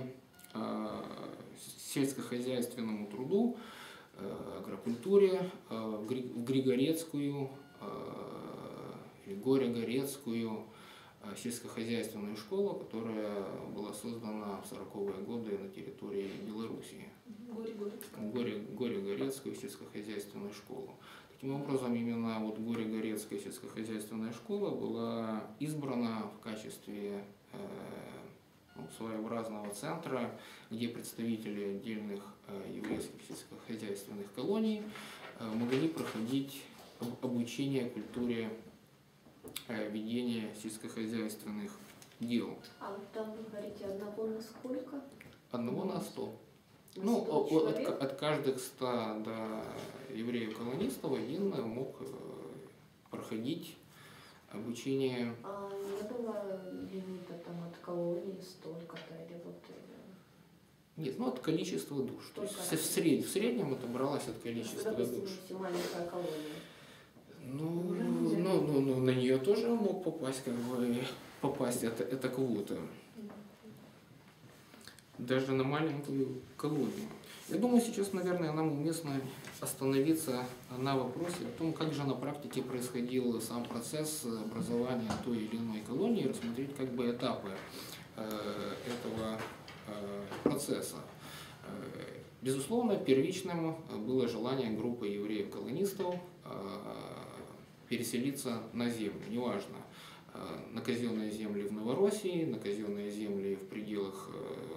сельскохозяйственному труду, агрокультуре в Григорецкую или Горегорецкую сельскохозяйственную школу, которая была создана в сороковые годы на территории Белоруссии. Горе-Горецкую сельскохозяйственную школу. Таким образом, именно вот Горе-Горецкая сельскохозяйственная школа была избрана в качестве э, ну, своеобразного центра, где представители отдельных э, еврейских сельскохозяйственных колоний э, могли проходить обучение культуре э, ведения сельскохозяйственных дел. А вот там вы говорите, одного на сколько? Одного на сто. На Ну, сто от, от каждых ста до евреев-колонистов один мог проходить обучение. А не было лимита там от колонии столько-то или вот... Нет, ну от количества душ. То есть Только в, сред, в среднем это бралось от количества допустим, душ. максимальная колония. Ну, ну, ну, ну, на нее тоже мог попасть, как бы, попасть это, это квота. Даже на маленькую колонию. Я думаю, сейчас, наверное, нам уместно остановиться на вопросе о том, как же на практике происходил сам процесс образования той или иной колонии, рассмотреть как бы этапы этого процесса. Безусловно, первичным было желание группы евреев-колонистов переселиться на землю, неважно, на казенные земли в Новороссии, на казенные земли в пределах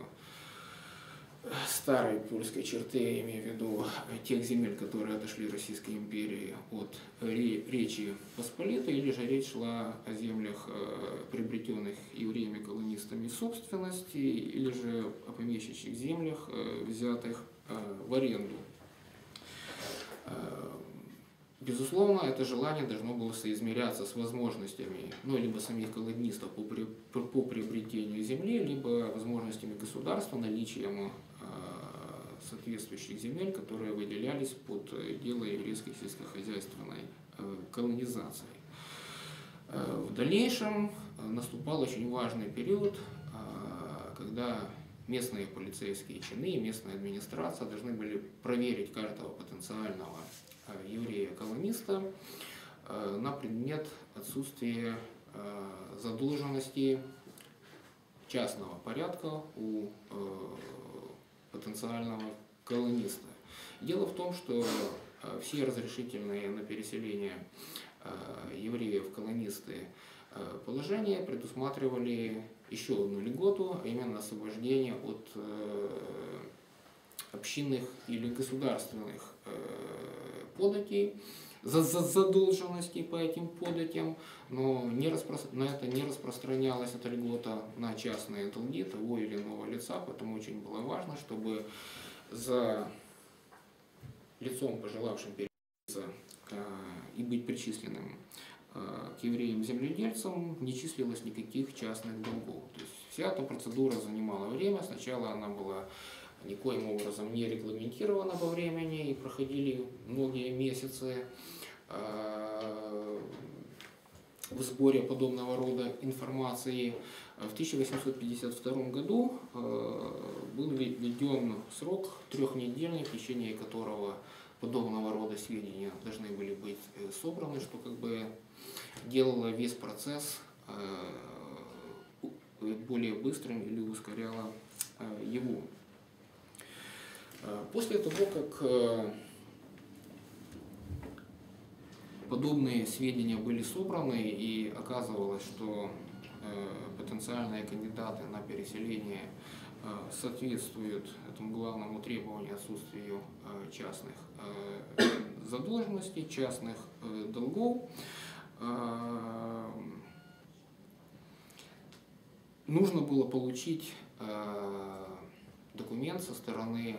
старой польской черты, я имею в виду тех земель, которые отошли Российской империи от Речи Посполитой, или же речь шла о землях, приобретенных евреями-колонистами собственности, или же о помещичьих землях, взятых в аренду. Безусловно, это желание должно было соизмеряться с возможностями, ну, либо самих колонистов по, при, по приобретению земли, либо возможностями государства, наличием э, соответствующих земель, которые выделялись под дело еврейской сельскохозяйственной э, колонизации. Э, в дальнейшем наступал очень важный период, э, когда местные полицейские чины и местная администрация должны были проверить каждого потенциального еврея-колониста на предмет отсутствия задолженности частного порядка у потенциального колониста. Дело в том, что все разрешительные на переселение евреев-колонисты положения предусматривали еще одну льготу, а именно освобождение от общинных или государственных податей, за, за задолженностей по этим податям, но, не распро... но это не распространялось, эта льгота, на частные долги того или иного лица, поэтому очень было важно, чтобы за лицом, пожелавшим переселиться э, и быть причисленным э, к евреям-земледельцам, не числилось никаких частных долгов. То есть вся эта процедура занимала время, сначала она была никоим образом не регламентировано во времени, и проходили многие месяцы э, в сборе подобного рода информации. В тысяча восемьсот пятьдесят втором году э, был введен срок трехнедельный, в течение которого подобного рода сведения должны были быть собраны, что как бы делало весь процесс э, более быстрым или ускоряло э, его. После того, как подобные сведения были собраны и оказывалось, что потенциальные кандидаты на переселение соответствуют этому главному требованию отсутствию частных задолженностей, частных долгов, нужно было получить документ со стороны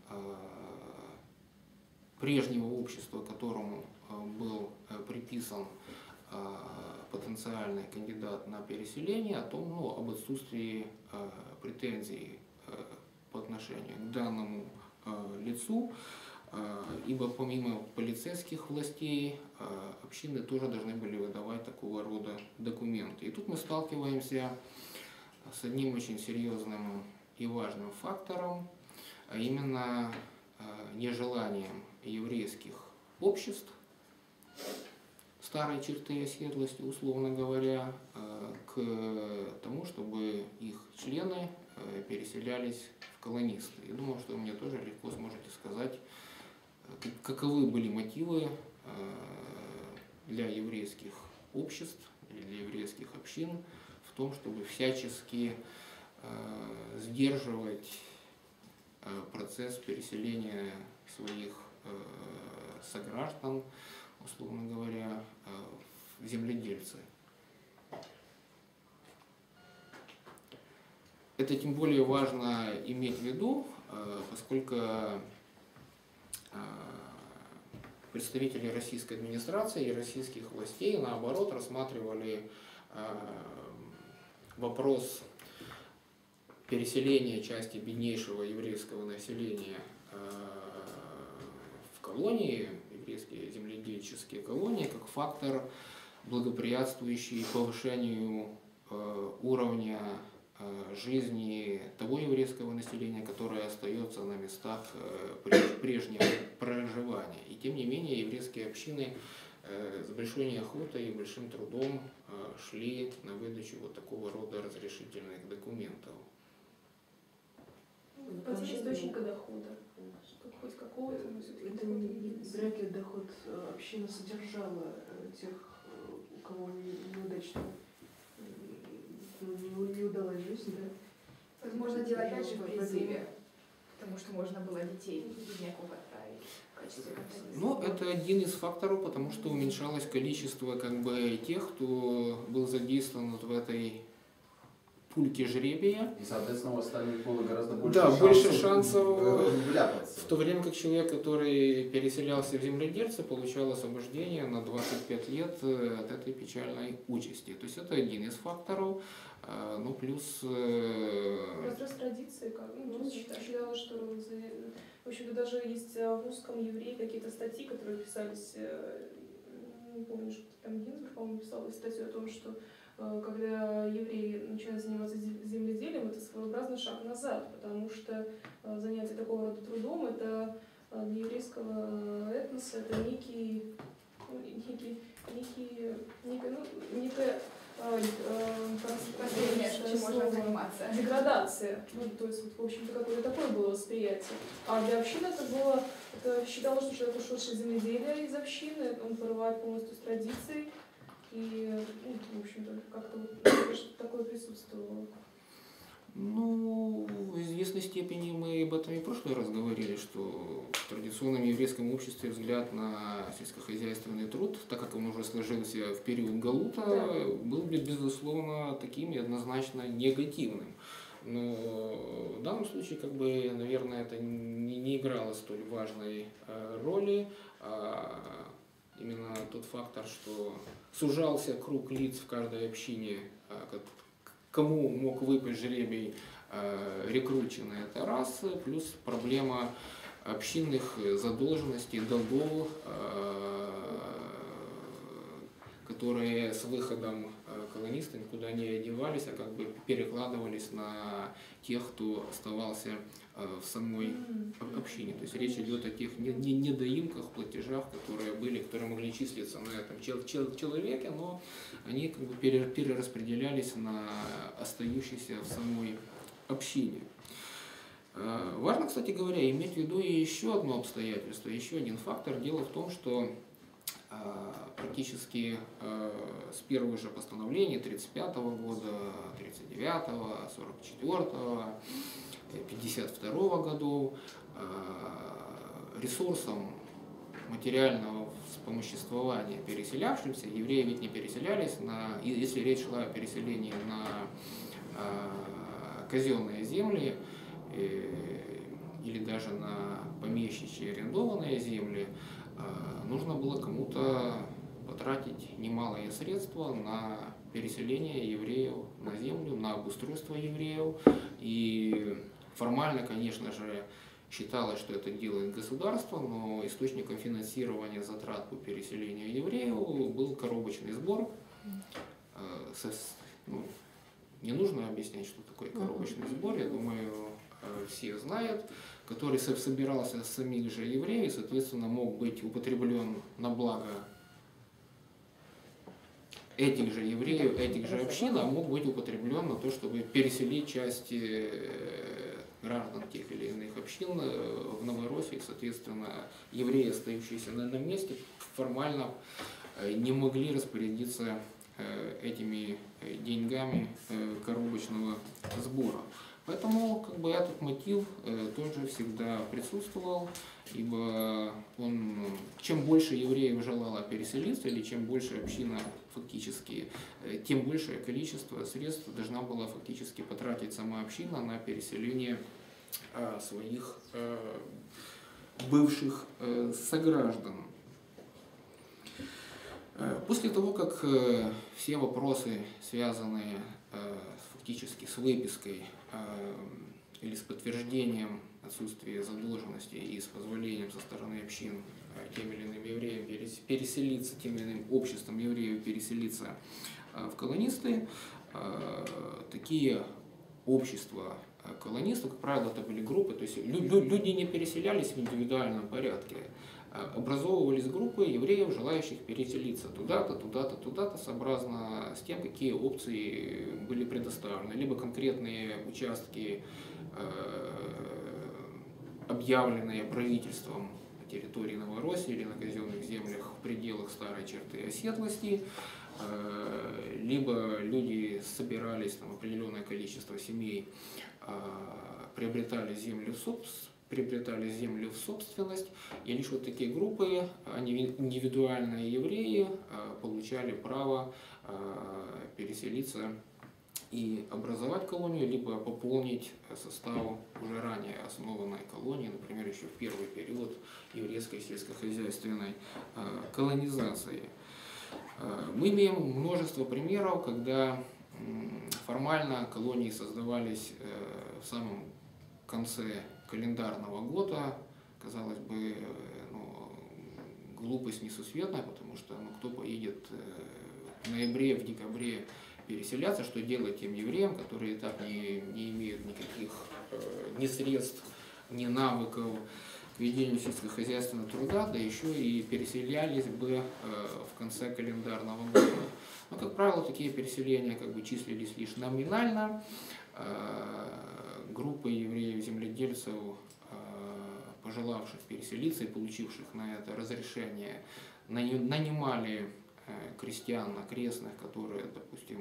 прежнего общества, которому был приписан потенциальный кандидат на переселение, о том, ну, об отсутствии претензий по отношению к данному лицу, ибо помимо полицейских властей общины тоже должны были выдавать такого рода документы. И тут мы сталкиваемся с одним очень серьезным и важным фактором, а именно нежеланием еврейских обществ старой черты оседлости, условно говоря, к тому, чтобы их члены переселялись в колонисты. Я думаю, что вы мне тоже легко сможете сказать, каковы были мотивы для еврейских обществ, для еврейских общин в том, чтобы всячески сдерживать процесс переселения своих сограждан, условно говоря, в земледельцы. Это тем более важно иметь в виду, поскольку представители российской администрации и российских властей, наоборот, рассматривали вопрос переселения части беднейшего еврейского населения в колонии, еврейские земледельческие колонии, как фактор, благоприятствующий повышению уровня жизни того еврейского населения, которое остается на местах преж- прежнего проживания. И тем не менее еврейские общины с большой неохотой и большим трудом шли на выдачу вот такого рода разрешительных документов. Потеря источника дохода. Хоть какого-то, но все-таки Это не, не- вряд ли доход э, община содержала э, тех, э, у кого не- неудачно э, ну, не, не удалась жизнь, да. Возможно, дело опять же в Поэтому- призыве, потому что можно было детей бедняков отправить в качестве компромисса. Ну, это один из факторов, потому что уменьшалось количество как бы тех, кто был задействован вот в этой пульке жребия. И, соответственно, у остальных было гораздо больше Да, шансов, больше шансов, э, вляпаться. В то время как человек, который переселялся в земледельцы, получал освобождение на двадцать пять лет э, от этой печальной участи. То есть это один из факторов. Э, Ну, плюс... э, Разрыв традиции, как, ну, ну, считалось, что, в общем-то, даже есть в русском евреи какие-то статьи, которые писались, э, не помню, что там Гинзбург, по-моему, писал статью о том, что э, когда евреи начинают заниматься зе- земледелием, это своеобразный шаг назад, потому что э, занятие такого рода трудом, это э, для еврейского этноса, это некий, ну, некий, некий, некая, ну, некая э, э, Последнее, чем можно слово. заниматься. Деградация. Ну, то есть, вот, в общем-то, какое-то такое было восприятие. А для общины это было, это считалось, что человек ушедший из земледелия из общины, он порывает полностью с традицией. И, ну, в общем-то, как-то вот что-то такое присутствовало. Ну, в известной степени мы об этом и в прошлый раз говорили, что в традиционном еврейском обществе взгляд на сельскохозяйственный труд, так как он уже сложился в период Галута, Да. был, безусловно, таким и однозначно негативным. Но в данном случае, как бы, наверное, это не, не играло столь важной э, роли, а именно тот фактор, что сужался круг лиц в каждой общине, э, как- кому мог выпасть жребий э, рекручено, это раз, плюс проблема общинных задолженностей, долгов, э, которые с выходом э, колонистов никуда не одевались, а как бы перекладывались на тех, кто оставался э, в самой об- общине. То есть речь идет о тех не- не- недоимках, платежах, которые были, которые могли числиться на этом чел- чел- человеке, но они как бы пере- перераспределялись на остающихся в самой общине. Э, Важно, кстати говоря, иметь в виду и еще одно обстоятельство, еще один фактор. Дело в том, что э, практически э, с первых же постановлений тридцать пятого года, тридцать девятого, сорок четвёртого, пятьдесят второго годов э, ресурсом материального вспомоществования переселявшимся, евреи ведь не переселялись, на, и если речь шла о переселении на э, казенные земли э, или даже на помещичьи арендованные земли, э, нужно было кому-то потратить немалые средства на переселение евреев на землю, на обустройство евреев. И формально, конечно же, считалось, что это делает государство, но источником финансирования затрат по переселению евреев был коробочный сбор. Э, со- ну, не нужно объяснять, что такое коробочный сбор, я думаю, э, все знают, который со- собирался с самих же евреев, соответственно, мог быть употреблен на благо этих же евреев, этих же общин, а мог быть употреблен на то, чтобы переселить части э, граждан тех или иных общин э, в Новороссию. Соответственно, евреи, остающиеся на этом месте, формально э, не могли распорядиться э, этими э, деньгами э, коробочного сбора. Поэтому как бы этот мотив э, тоже всегда присутствовал, ибо он, чем больше евреев желало переселиться, или чем больше община фактически, э, тем большее количество средств должна была фактически потратить сама община на переселение э, своих э, бывших э, сограждан. Э, После того, как э, все вопросы, связанные э, фактически с выпиской э, или с подтверждением отсутствия задолженности и с позволением со стороны общин э, тем или иным евреям перес- переселиться, тем или иным обществом евреев переселиться э, в колонисты, э, такие общества колонистов, как правило, это были группы, то есть люди не переселялись в индивидуальном порядке, образовывались группы евреев, желающих переселиться туда-то, туда-то, туда-то, сообразно с тем, какие опции были предоставлены. Либо конкретные участки, объявленные правительством на территории Новороссии или на казенных землях в пределах старой черты оседлости, либо люди собирались, там, определенное количество семей, приобретали землю в собственность, приобретали землю в собственность, и лишь вот такие группы, они индивидуальные евреи, получали право переселиться и образовать колонию, либо пополнить состав уже ранее основанной колонии, например, еще в первый период еврейской сельскохозяйственной колонизации. Мы имеем множество примеров, когда формально колонии создавались в самом конце календарного года. Казалось бы, ну, глупость несусветная, потому что ну, кто поедет в ноябре, в декабре переселяться, что делать тем евреям, которые и так не, не имеют никаких ни средств, ни навыков к ведению сельскохозяйственного труда, да еще и переселялись бы в конце календарного года. Но, как правило, такие переселения как бы числились лишь номинально. Группы евреев-земледельцев, пожелавших переселиться и получивших на это разрешение, нанимали крестьян окрестных, которые, допустим,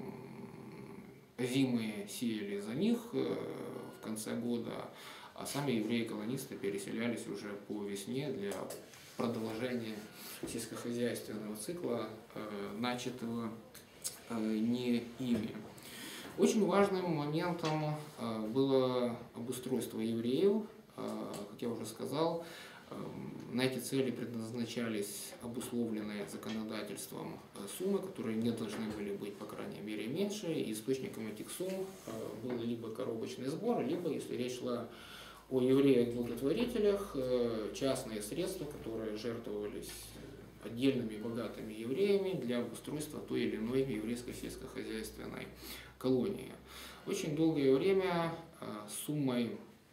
зимы сеяли за них в конце года, а сами евреи-колонисты переселялись уже по весне для продолжения сельскохозяйственного цикла, начатого не ими. Очень важным моментом было обустройство евреев. Как я уже сказал, на эти цели предназначались обусловленные законодательством суммы, которые не должны были быть, по крайней мере, меньше. И источником этих сумм был либо коробочный сбор, либо, если речь шла о евреях-благотворителях, частные средства, которые жертвовались отдельными богатыми евреями для обустройства той или иной еврейской сельскохозяйственной колонии. Очень долгое время суммой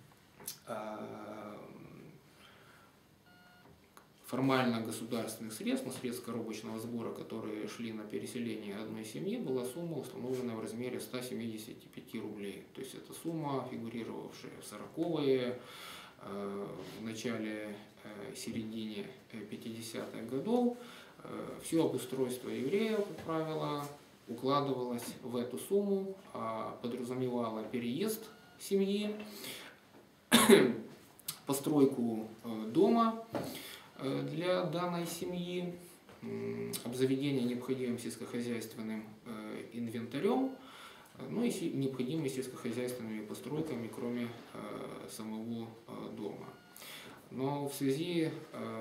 формально государственных средств, но средств коробочного сбора, которые шли на переселение одной семьи, была сумма, установленная в размере ста семидесяти пяти рублей. То есть это сумма, фигурировавшая в сороковые, в начале, середине пятидесятых годов. Все обустройство евреев, как правило, укладывалось в эту сумму, подразумевало переезд семьи, постройку дома для данной семьи, обзаведение необходимым сельскохозяйственным инвентарем, ну и необходимыми сельскохозяйственными постройками, кроме самого дома. Но в связи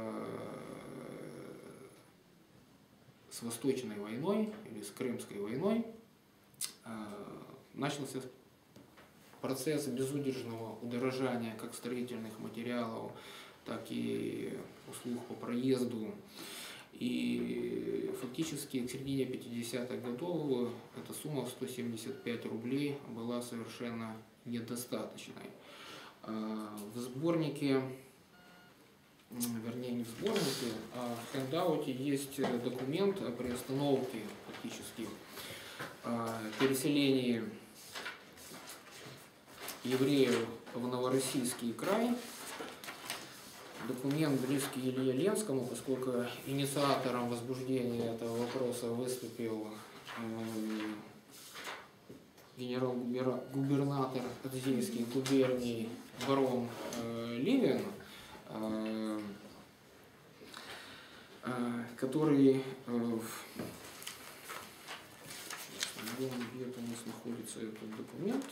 с Восточной войной или с Крымской войной начался процесс безудержного удорожания как строительных материалов, так и услуг по проезду. И фактически к середине пятидесятых годов эта сумма в сто семьдесят пять рублей была совершенно недостаточной. В сборнике, вернее не в сборнике, а в хендауте есть документ о приостановке фактически переселении евреев в Новороссийский край. Документ близкий Илье Ленскому, поскольку инициатором возбуждения этого вопроса выступил генерал-губернатор Адыгейской губернии барон Левин, который, где-то у нас находится этот документ,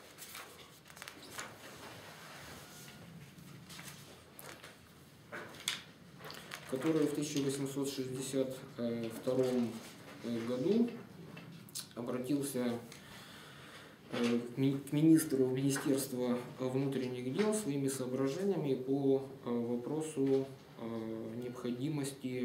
который в тысяча восемьсот шестьдесят втором году обратился к министру Министерства внутренних дел своими соображениями по вопросу необходимости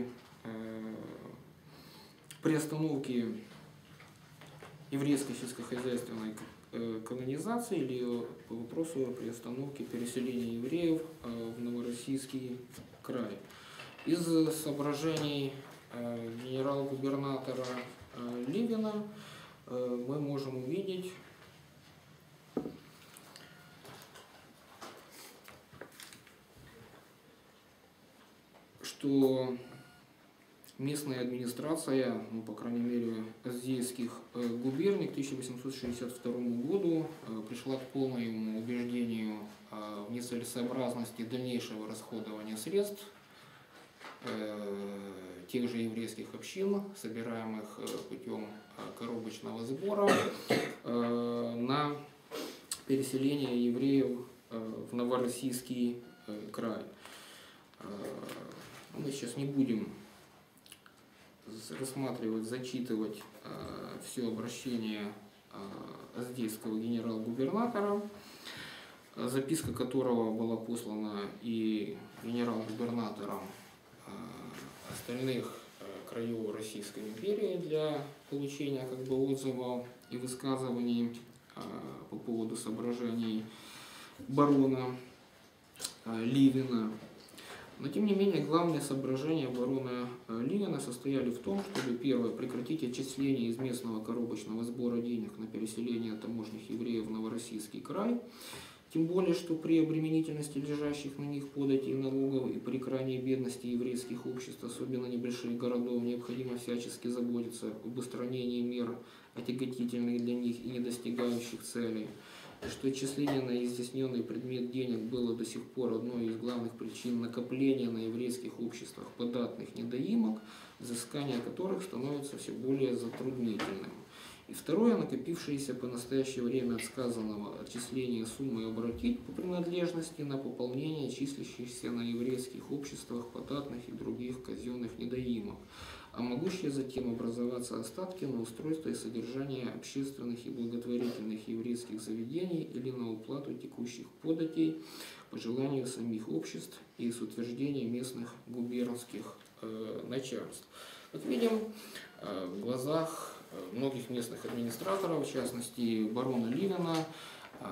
приостановки еврейской сельскохозяйственной колонизации или по вопросу о приостановке переселения евреев в Новороссийский край. Из соображений генерал-губернатора Ливина мы можем увидеть, что местная администрация, ну, по крайней мере, аздейских губерний к тысяча восемьсот шестьдесят второму году пришла к полному убеждению в нецелесообразности дальнейшего расходования средств тех же еврейских общин, собираемых путем коробочного сбора, на переселение евреев в Новороссийский край. Мы сейчас не будем рассматривать, зачитывать все обращение аздейского генерал-губернатора, записка которого была послана и генерал-губернаторам остальных краев Российской империи для получения как бы отзывов и высказываний по поводу соображений барона Ливина. Но тем не менее, главные соображения барона Ливина состояли в том, чтобы, первое, прекратить отчисление из местного коробочного сбора денег на переселение таможенных евреев в Новороссийский край, тем более, что при обременительности лежащих на них податей налогов и при крайней бедности еврейских обществ, особенно небольших городов, необходимо всячески заботиться об устранении мер, отяготительных для них и не достигающих целей, что отчисление на изъясненный предмет денег было до сих пор одной из главных причин накопления на еврейских обществах податных недоимок, взыскание которых становится все более затруднительным. И второе, накопившееся по настоящее время от сказанного отчисления суммы обратить по принадлежности на пополнение числящихся на еврейских обществах податных и других казенных недоимок, а могущие затем образоваться остатки на устройство и содержание общественных и благотворительных еврейских заведений или на уплату текущих податей по желанию самих обществ и с утверждением местных губернских э, начальств. Как видим, э, в глазах многих местных администраторов, в частности барона Ливина, э,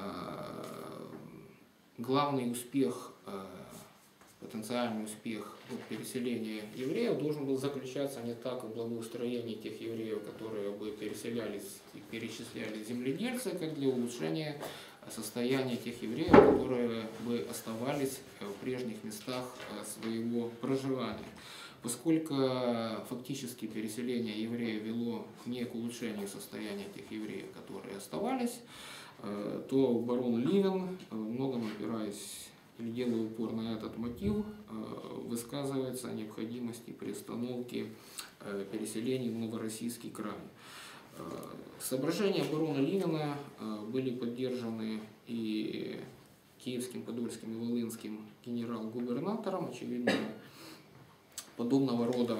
главный успех, э, потенциальный успех переселения евреев должен был заключаться не так в благоустроении тех евреев, которые бы переселялись и перечисляли земледельцы, как для улучшения состояния тех евреев, которые бы оставались в прежних местах своего проживания. Поскольку фактически переселение евреев вело не к улучшению состояния тех евреев, которые оставались, то барон Ливин, многом опираясь или делая упор на этот мотив, высказывается о необходимости приостановки переселений в Новороссийский край. Соображения барона Ливина были поддержаны и киевским, подольским и волынским генерал-губернатором. Очевидно, подобного рода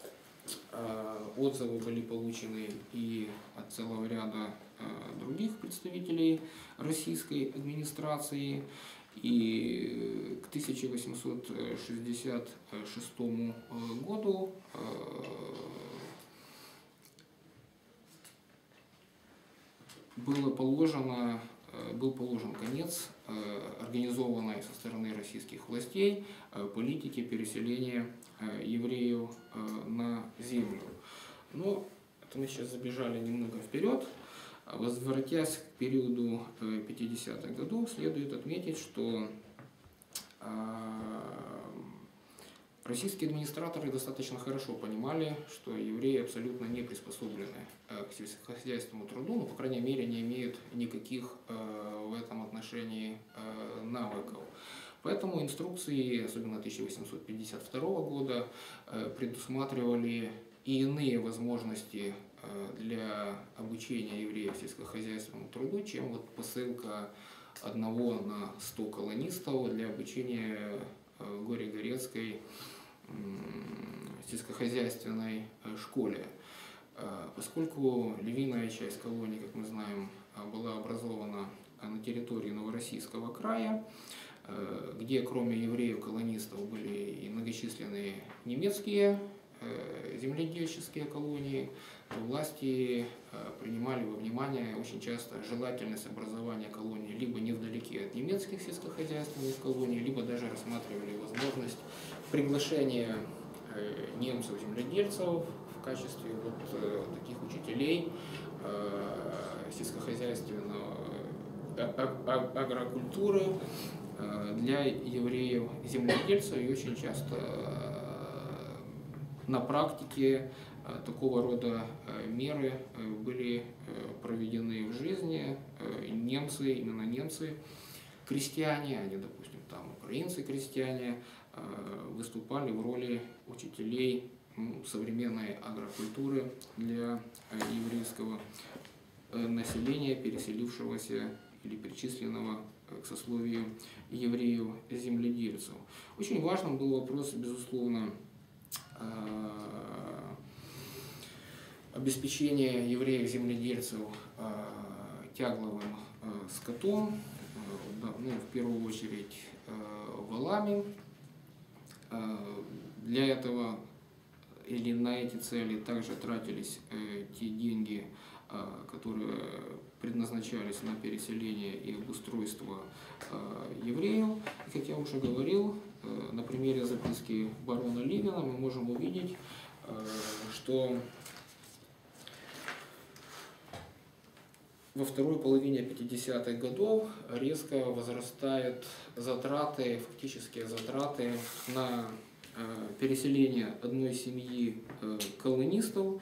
отзывы были получены и от целого ряда других представителей российской администрации. И к тысяча восемьсот шестьдесят шестому году было положено, был положен конец организованной со стороны российских властей политике переселения евреев на землю. Но это мы сейчас забежали немного вперед. Возвратясь к периоду пятидесятых годов, следует отметить, что российские администраторы достаточно хорошо понимали, что евреи абсолютно не приспособлены к сельскохозяйственному труду, но, по крайней мере, не имеют никаких в этом отношении навыков. Поэтому инструкции, особенно тысяча восемьсот пятьдесят второго года, предусматривали и иные возможности для обучения евреев сельскохозяйственному труду, чем вот посылка одного на сто колонистов для обучения Горе-Горецкой сельскохозяйственной школе. Поскольку львиная часть колонии, как мы знаем, была образована на территории Новороссийского края, где кроме евреев-колонистов были и многочисленные немецкие земледельческие колонии, то власти принимали во внимание очень часто желательность образования колонии либо невдалеке от немецких сельскохозяйственных колоний, либо даже рассматривали возможность приглашения немцев-земледельцев в качестве вот таких учителей сельскохозяйственного агрокультуры для евреев-земледельцев, и очень часто на практике такого рода меры были проведены в жизни. Немцы, именно немцы, крестьяне, они, допустим, там украинцы-крестьяне, выступали в роли учителей современной агрокультуры для еврейского населения, переселившегося или причисленного к сословию евреев-земледельцев. Очень важным был вопрос, безусловно, обеспечения евреев-земледельцев тягловым скотом, ну, в первую очередь валами. Для этого или на эти цели также тратились те деньги, которые предназначались на переселение и обустройство евреев. И, как я уже говорил, на примере записки барона Ливина мы можем увидеть, что во второй половине пятидесятых годов резко возрастают затраты, фактические затраты на переселение одной семьи колонистов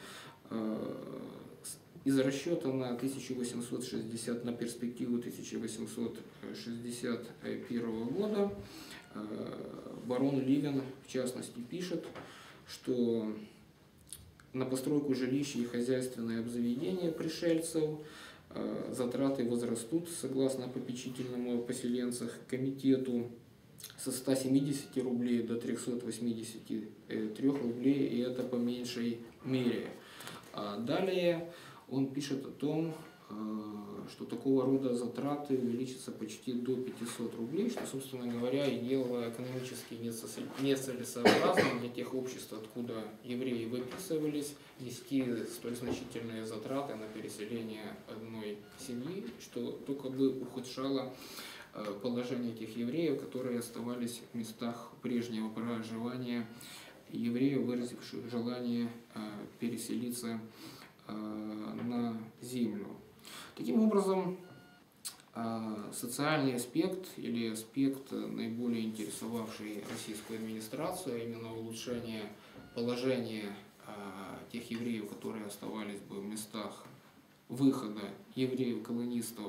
из расчета на тысяча восемьсот шестьдесят, на перспективу тысяча восемьсот шестьдесят первого года. Барон Ливин, в частности, пишет, что на постройку жилища и хозяйственное обзаведение пришельцев затраты возрастут, согласно попечительному о поселенцах комитету, со ста семидесяти рублей до трёхсот восьмидесяти трёх рублей, и это по меньшей мере. А далее он пишет о том, что такого рода затраты увеличатся почти до пятисот рублей, что, собственно говоря, и делало экономически нецелесообразным для тех обществ, откуда евреи выписывались, нести столь значительные затраты на переселение одной семьи, что только бы ухудшало положение тех евреев, которые оставались в местах прежнего проживания, евреев, выразивших желание переселиться на землю. Таким образом, социальный аспект или аспект, наиболее интересовавший российскую администрацию, именно улучшение положения тех евреев, которые оставались бы в местах выхода евреев-колонистов,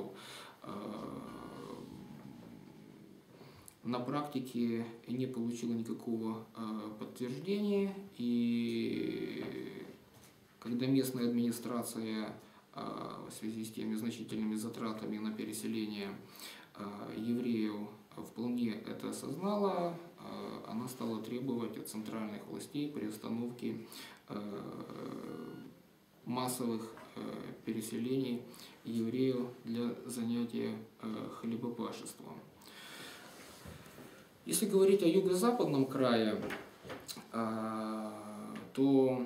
на практике не получила никакого подтверждения, и когда местная администрация в связи с теми значительными затратами на переселение евреев вполне это осознала, она стала требовать от центральных властей приостановки массовых переселений евреев для занятия хлебопашеством. Если говорить о юго-западном крае, то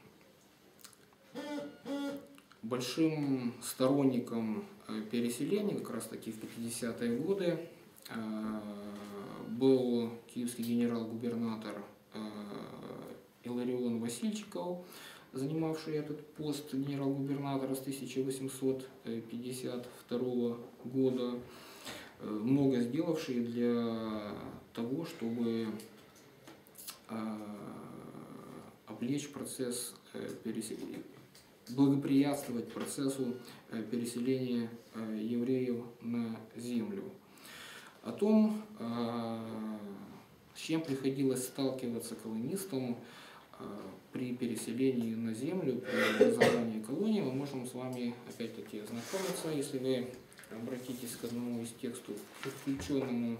большим сторонником переселения как раз таки в пятидесятые годы был киевский генерал-губернатор Иларион Васильчиков, занимавший этот пост генерал-губернатора с тысяча восемьсот пятьдесят второго года, много сделавший для того, чтобы облечь процесс переселения, благоприятствовать процессу переселения евреев на землю. О том, с чем приходилось сталкиваться колонистам при переселении на землю, при образовании колонии, мы можем с вами опять-таки ознакомиться, если вы обратитесь к одному из текстов, включенному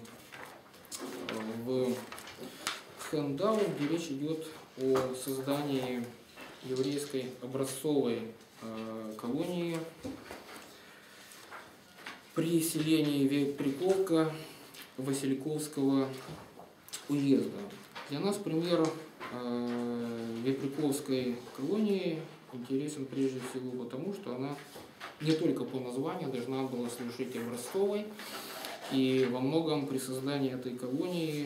в хендаут, где речь идет о создании еврейской образцовой э, колонии при селении Приковка Васильковского уезда. Для нас пример Вепряковской колонии интересен прежде всего потому, что она не только по названию должна была служить образцовой, и во многом при создании этой колонии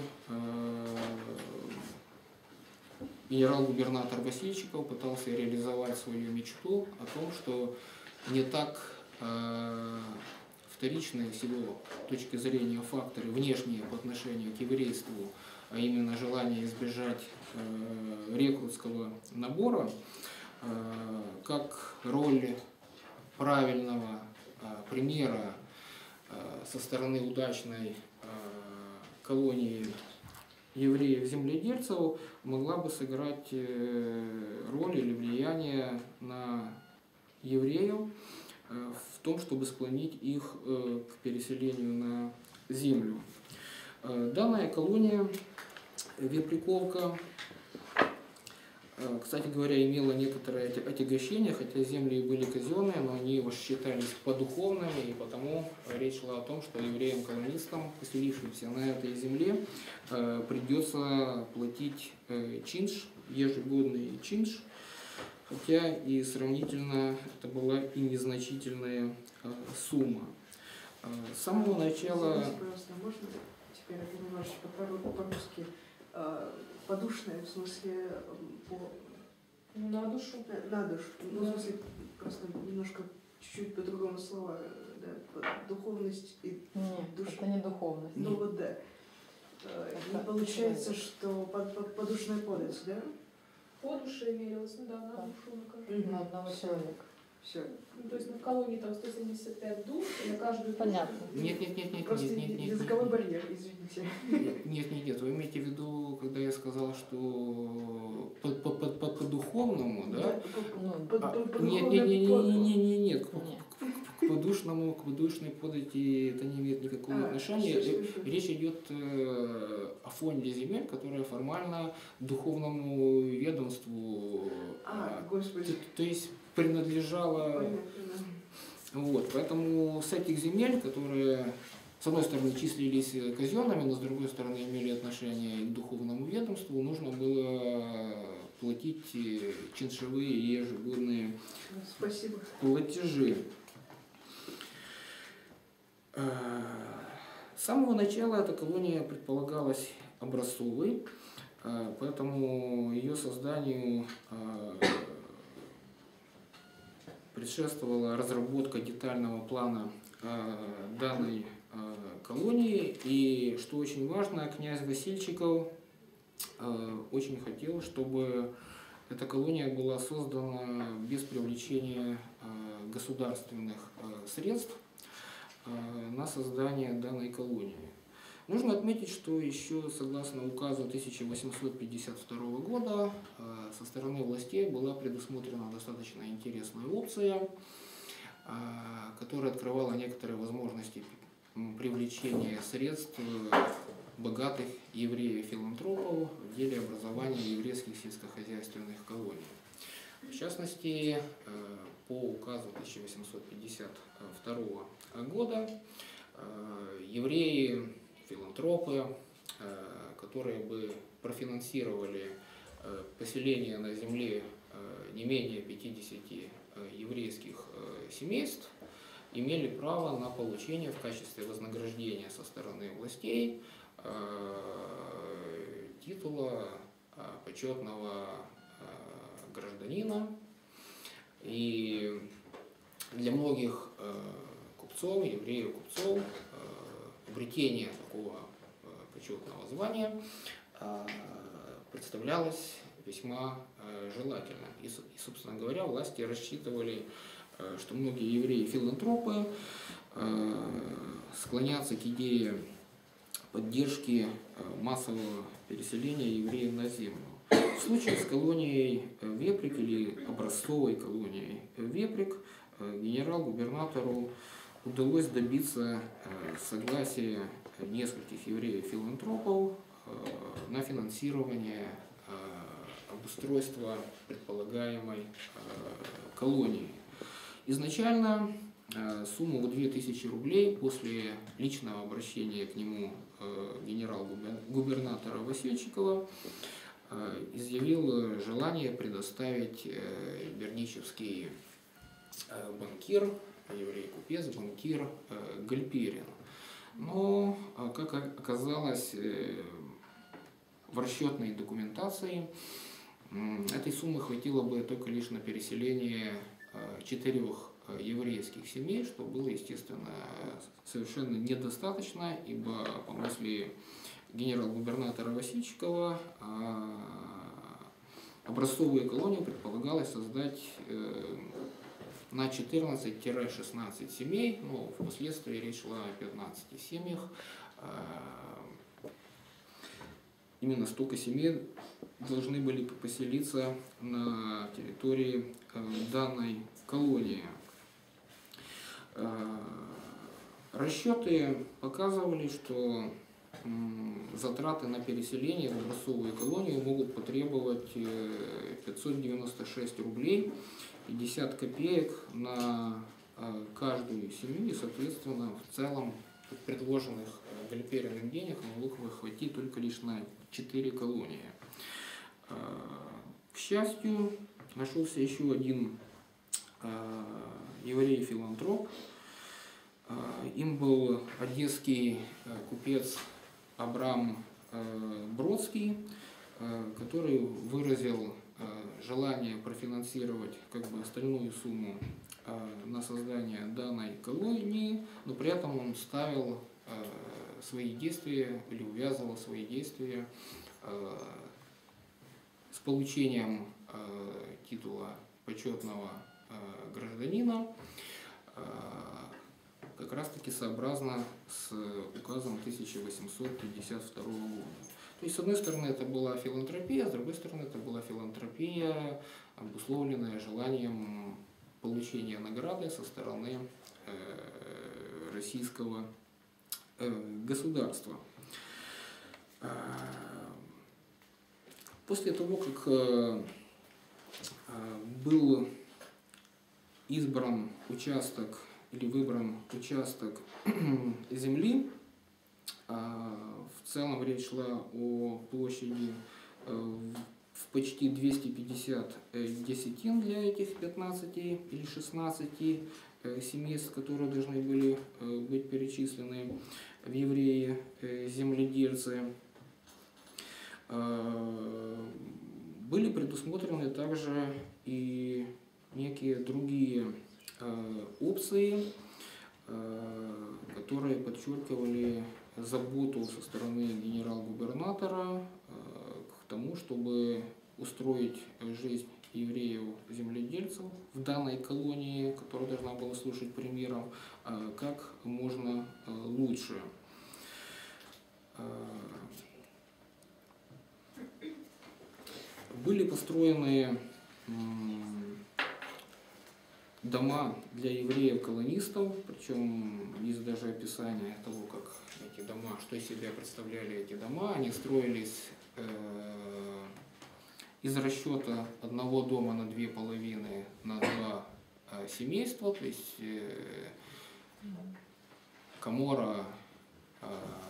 генерал-губернатор Васильчиков пытался реализовать свою мечту о том, что не так э, вторичные с его точки зрения факторы внешние по отношению к еврейству, а именно желание избежать э, рекрутского набора, э, как роль правильного э, примера э, со стороны удачной э, колонии евреев-земледельцев могла бы сыграть роль или влияние на евреев в том, чтобы склонить их к переселению на землю. Данная колония Вепряковка, кстати говоря, имела некоторое отягощение, хотя земли были казенные, но они считались подуховными, и потому речь шла о том, что евреям-колонистам, поселившимся на этой земле, придется платить чинш, ежегодный чинш, хотя и сравнительно это была и незначительная сумма. С самого начала... Извините, пожалуйста, можно теперь это немножечко по-русски? Подушная, в смысле, по... На душу. На душу. Ну, в Да. смысле, просто немножко чуть-чуть по-другому слова, да, духовность и Нет, душа. это не духовность. Ну вот да. И Это получается, человек. что под, под, подушная подать, да? По душе мерилось, ну да, на Да. душу на каждую. Мгм. На одного человека. Все. Ну, то есть на колонии там сто семьдесят пять душ, и на каждую душу- Понятно. Нет, нет, нет, нет, Просто нет, нет, нет, языковой нет. барьер, извините. Нет, нет, нет, вы имеете в виду, когда я сказал, что по, по, по, по, по духовному, да? Ну, Под- А, под- под нет, духовной нет, нет, под- нет, нет, нет, нет, к, Нет. к- к подушному, к подушной подати это не имеет никакого А, отношения. всё, всё, всё. Речь идет э, о фонде земель, которое формально духовному ведомству, А, э, господи. то, то есть принадлежало. Понятно, Вот, поэтому с этих земель, которые с одной стороны числились казенными, но с другой стороны имели отношение к духовному ведомству, нужно было платить чиншевые и ежегодные да. Спасибо. платежи. С самого начала эта колония предполагалась образцовой, поэтому ее созданию предшествовала разработка детального плана данной колонии, и, что очень важно, князь Васильчиков очень хотел, чтобы эта колония была создана без привлечения государственных средств на создание данной колонии. Нужно отметить, что еще согласно указу тысяча восемьсот пятьдесят второго года со стороны властей была предусмотрена достаточно интересная опция, которая открывала некоторые возможности привлечения средств богатых евреев-филантропов в деле образования еврейских сельскохозяйственных колоний. В частности, по указу тысяча восемьсот пятьдесят второго года евреи, филантропы, которые бы профинансировали поселение на земле не менее пятидесяти еврейских семейств, имели право на получение в качестве вознаграждения со стороны властей титула почетного гражданина. И для многих купцов, евреев-купцов, обретение такого почетного звания представлялось весьма желательным. И, собственно говоря, власти рассчитывали, что многие евреи-филантропы склонятся к идее поддержки массового переселения евреев на землю. В случае с колонией Вепряк или образцовой колонией Вепряк генерал-губернатору удалось добиться согласия нескольких евреев-филантропов на финансирование обустройства предполагаемой колонии. Изначально сумму в две тысячи рублей после личного обращения к нему генерал-губернатора Васильчикова изъявил желание предоставить бердичевский банкир, еврей-купец, банкир Гальперин. Но, как оказалось, в расчетной документации этой суммы хватило бы только лишь на переселение четырех еврейских семей, что было, естественно, совершенно недостаточно, ибо по мысли генерал-губернатора Васильчикова образцовую колонию предполагалось создать на четырнадцать-шестнадцать семей, но впоследствии речь шла о пятнадцати семьях. Именно столько семей должны были поселиться на территории данной колонии. Расчеты показывали, что затраты на переселение в образцовую колонию могут потребовать пятьсот девяносто шесть рублей пятьдесят копеек на каждую семью, и, соответственно, в целом предложенных Гальпериным денег могло хватить только лишь на четыре колонии. К счастью, нашелся еще один еврей-филантроп. Им был одесский купец Абрам Бродский, который выразил желание профинансировать как бы остальную сумму на создание данной колонии, но при этом он ставил свои действия или увязывал свои действия с получением титула почетного гражданина, как раз таки сообразно с указом тысяча восемьсот пятьдесят второго года. То есть, с одной стороны, это была филантропия, с другой стороны, это была филантропия, обусловленная желанием получения награды со стороны э, российского э, государства. После того, как э, был избран участок или выбран участок земли, в целом речь шла о площади в почти двести пятьдесят десятин для этих пятнадцати или шестнадцати семейств, которые должны были быть перечислены в евреи-земледельцы. Были предусмотрены также и некие другие опции, которые подчеркивали заботу со стороны генерал-губернатора к тому, чтобы устроить жизнь евреев-земледельцев в данной колонии, которая должна была служить примером, как можно лучше. Были построены дома для евреев-колонистов, причем есть даже описание того, как эти дома, что из себя представляли эти дома. Они строились э, из расчета одного дома на две половины на два э, семейства, то есть э, камора э,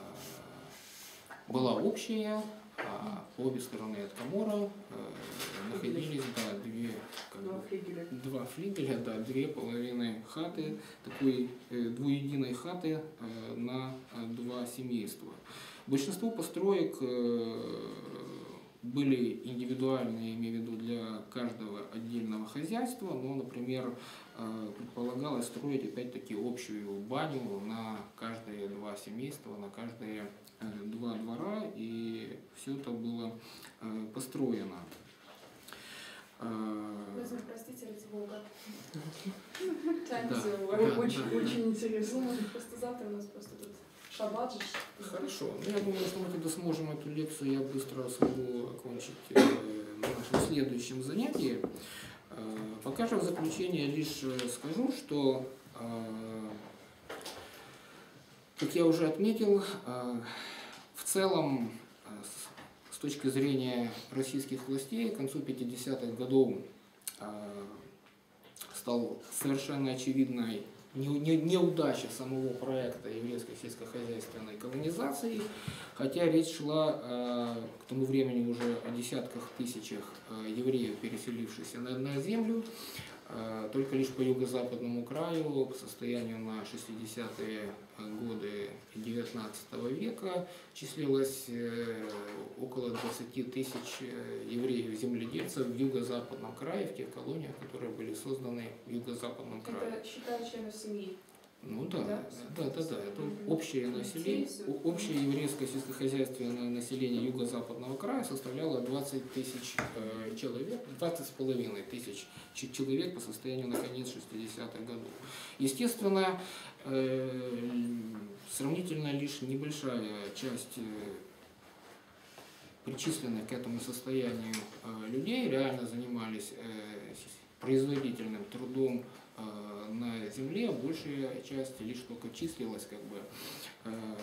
была общая, а по обе стороны от камора э, находились да, две, как Два бы, флигеля. два флигеля, да, две половины хаты, такой э, двуединой хаты э, на э, два семейства. Большинство построек э, были индивидуальные, имею в виду для каждого отдельного хозяйства, но, например, э, предполагалось строить опять-таки общую баню на каждые два семейства, на каждые э, два двора, и все это было э, построено. Вы простите, ради бога. Да, Ой, да, очень, да. очень интересно. Ну, просто завтра у нас просто тут шаббат же. Хорошо. Ну, я думаю, что мы тогда сможем эту лекцию, я быстро смогу окончить э, на нашем следующем занятии. Э, пока же в заключение лишь скажу, что, э, как я уже отметил, э, в целом, э, с, с точки зрения российских властей, к концу пятидесятых годов э, стал совершенно очевидной не- не- неудача самого проекта еврейской сельскохозяйственной колонизации, хотя речь шла э, к тому времени уже о десятках тысячах э, евреев, переселившихся на, на землю. Э, только лишь по юго-западному краю по состоянию на шестидесятые годы девятнадцатого века числилось э, около двадцати тысяч э, евреев-земледельцев в юго-западном крае, в тех колониях, которые были созданы в юго-западном крае. Это считая членов семьи. Ну да, Да? да, да, да. Это Мгм. общее население, Детей, всё. о- общее еврейское сельскохозяйственное население юго-западного края составляло двадцать тысяч э, человек, двадцать с половиной тысяч ч- человек по состоянию на конец шестидесятых годов. Естественно, э, сравнительно лишь небольшая часть э, причисленных к этому состоянию э, людей реально занимались э, с- производительным трудом э, на земле, большая часть лишь только числилась как бы э,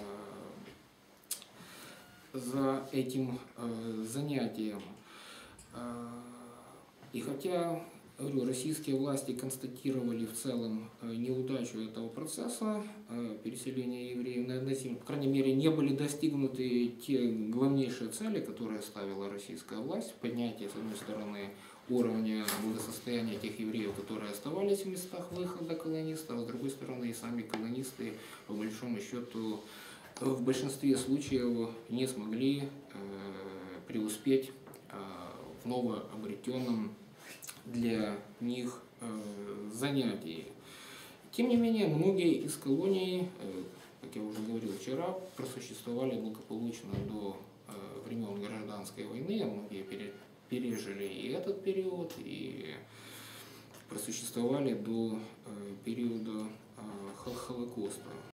за этим э, занятием. Э, И хотя, говорю, российские власти констатировали в целом э, неудачу этого процесса э, переселения евреев на на землю, по крайней мере, не были достигнуты те главнейшие цели, которые ставила российская власть, поднятие, с одной стороны, уровня благосостояния тех евреев, которые оставались в местах выхода колонистов, а с другой стороны, и сами колонисты, по большому счету, в большинстве случаев не смогли э, преуспеть э, в новообретенном для них э, занятии. Тем не менее, многие из колоний, э, как я уже говорил вчера, просуществовали благополучно до э, времен гражданской войны, а многие пере, пережили и этот период, и просуществовали до э, периода э, Хол- Холокоста.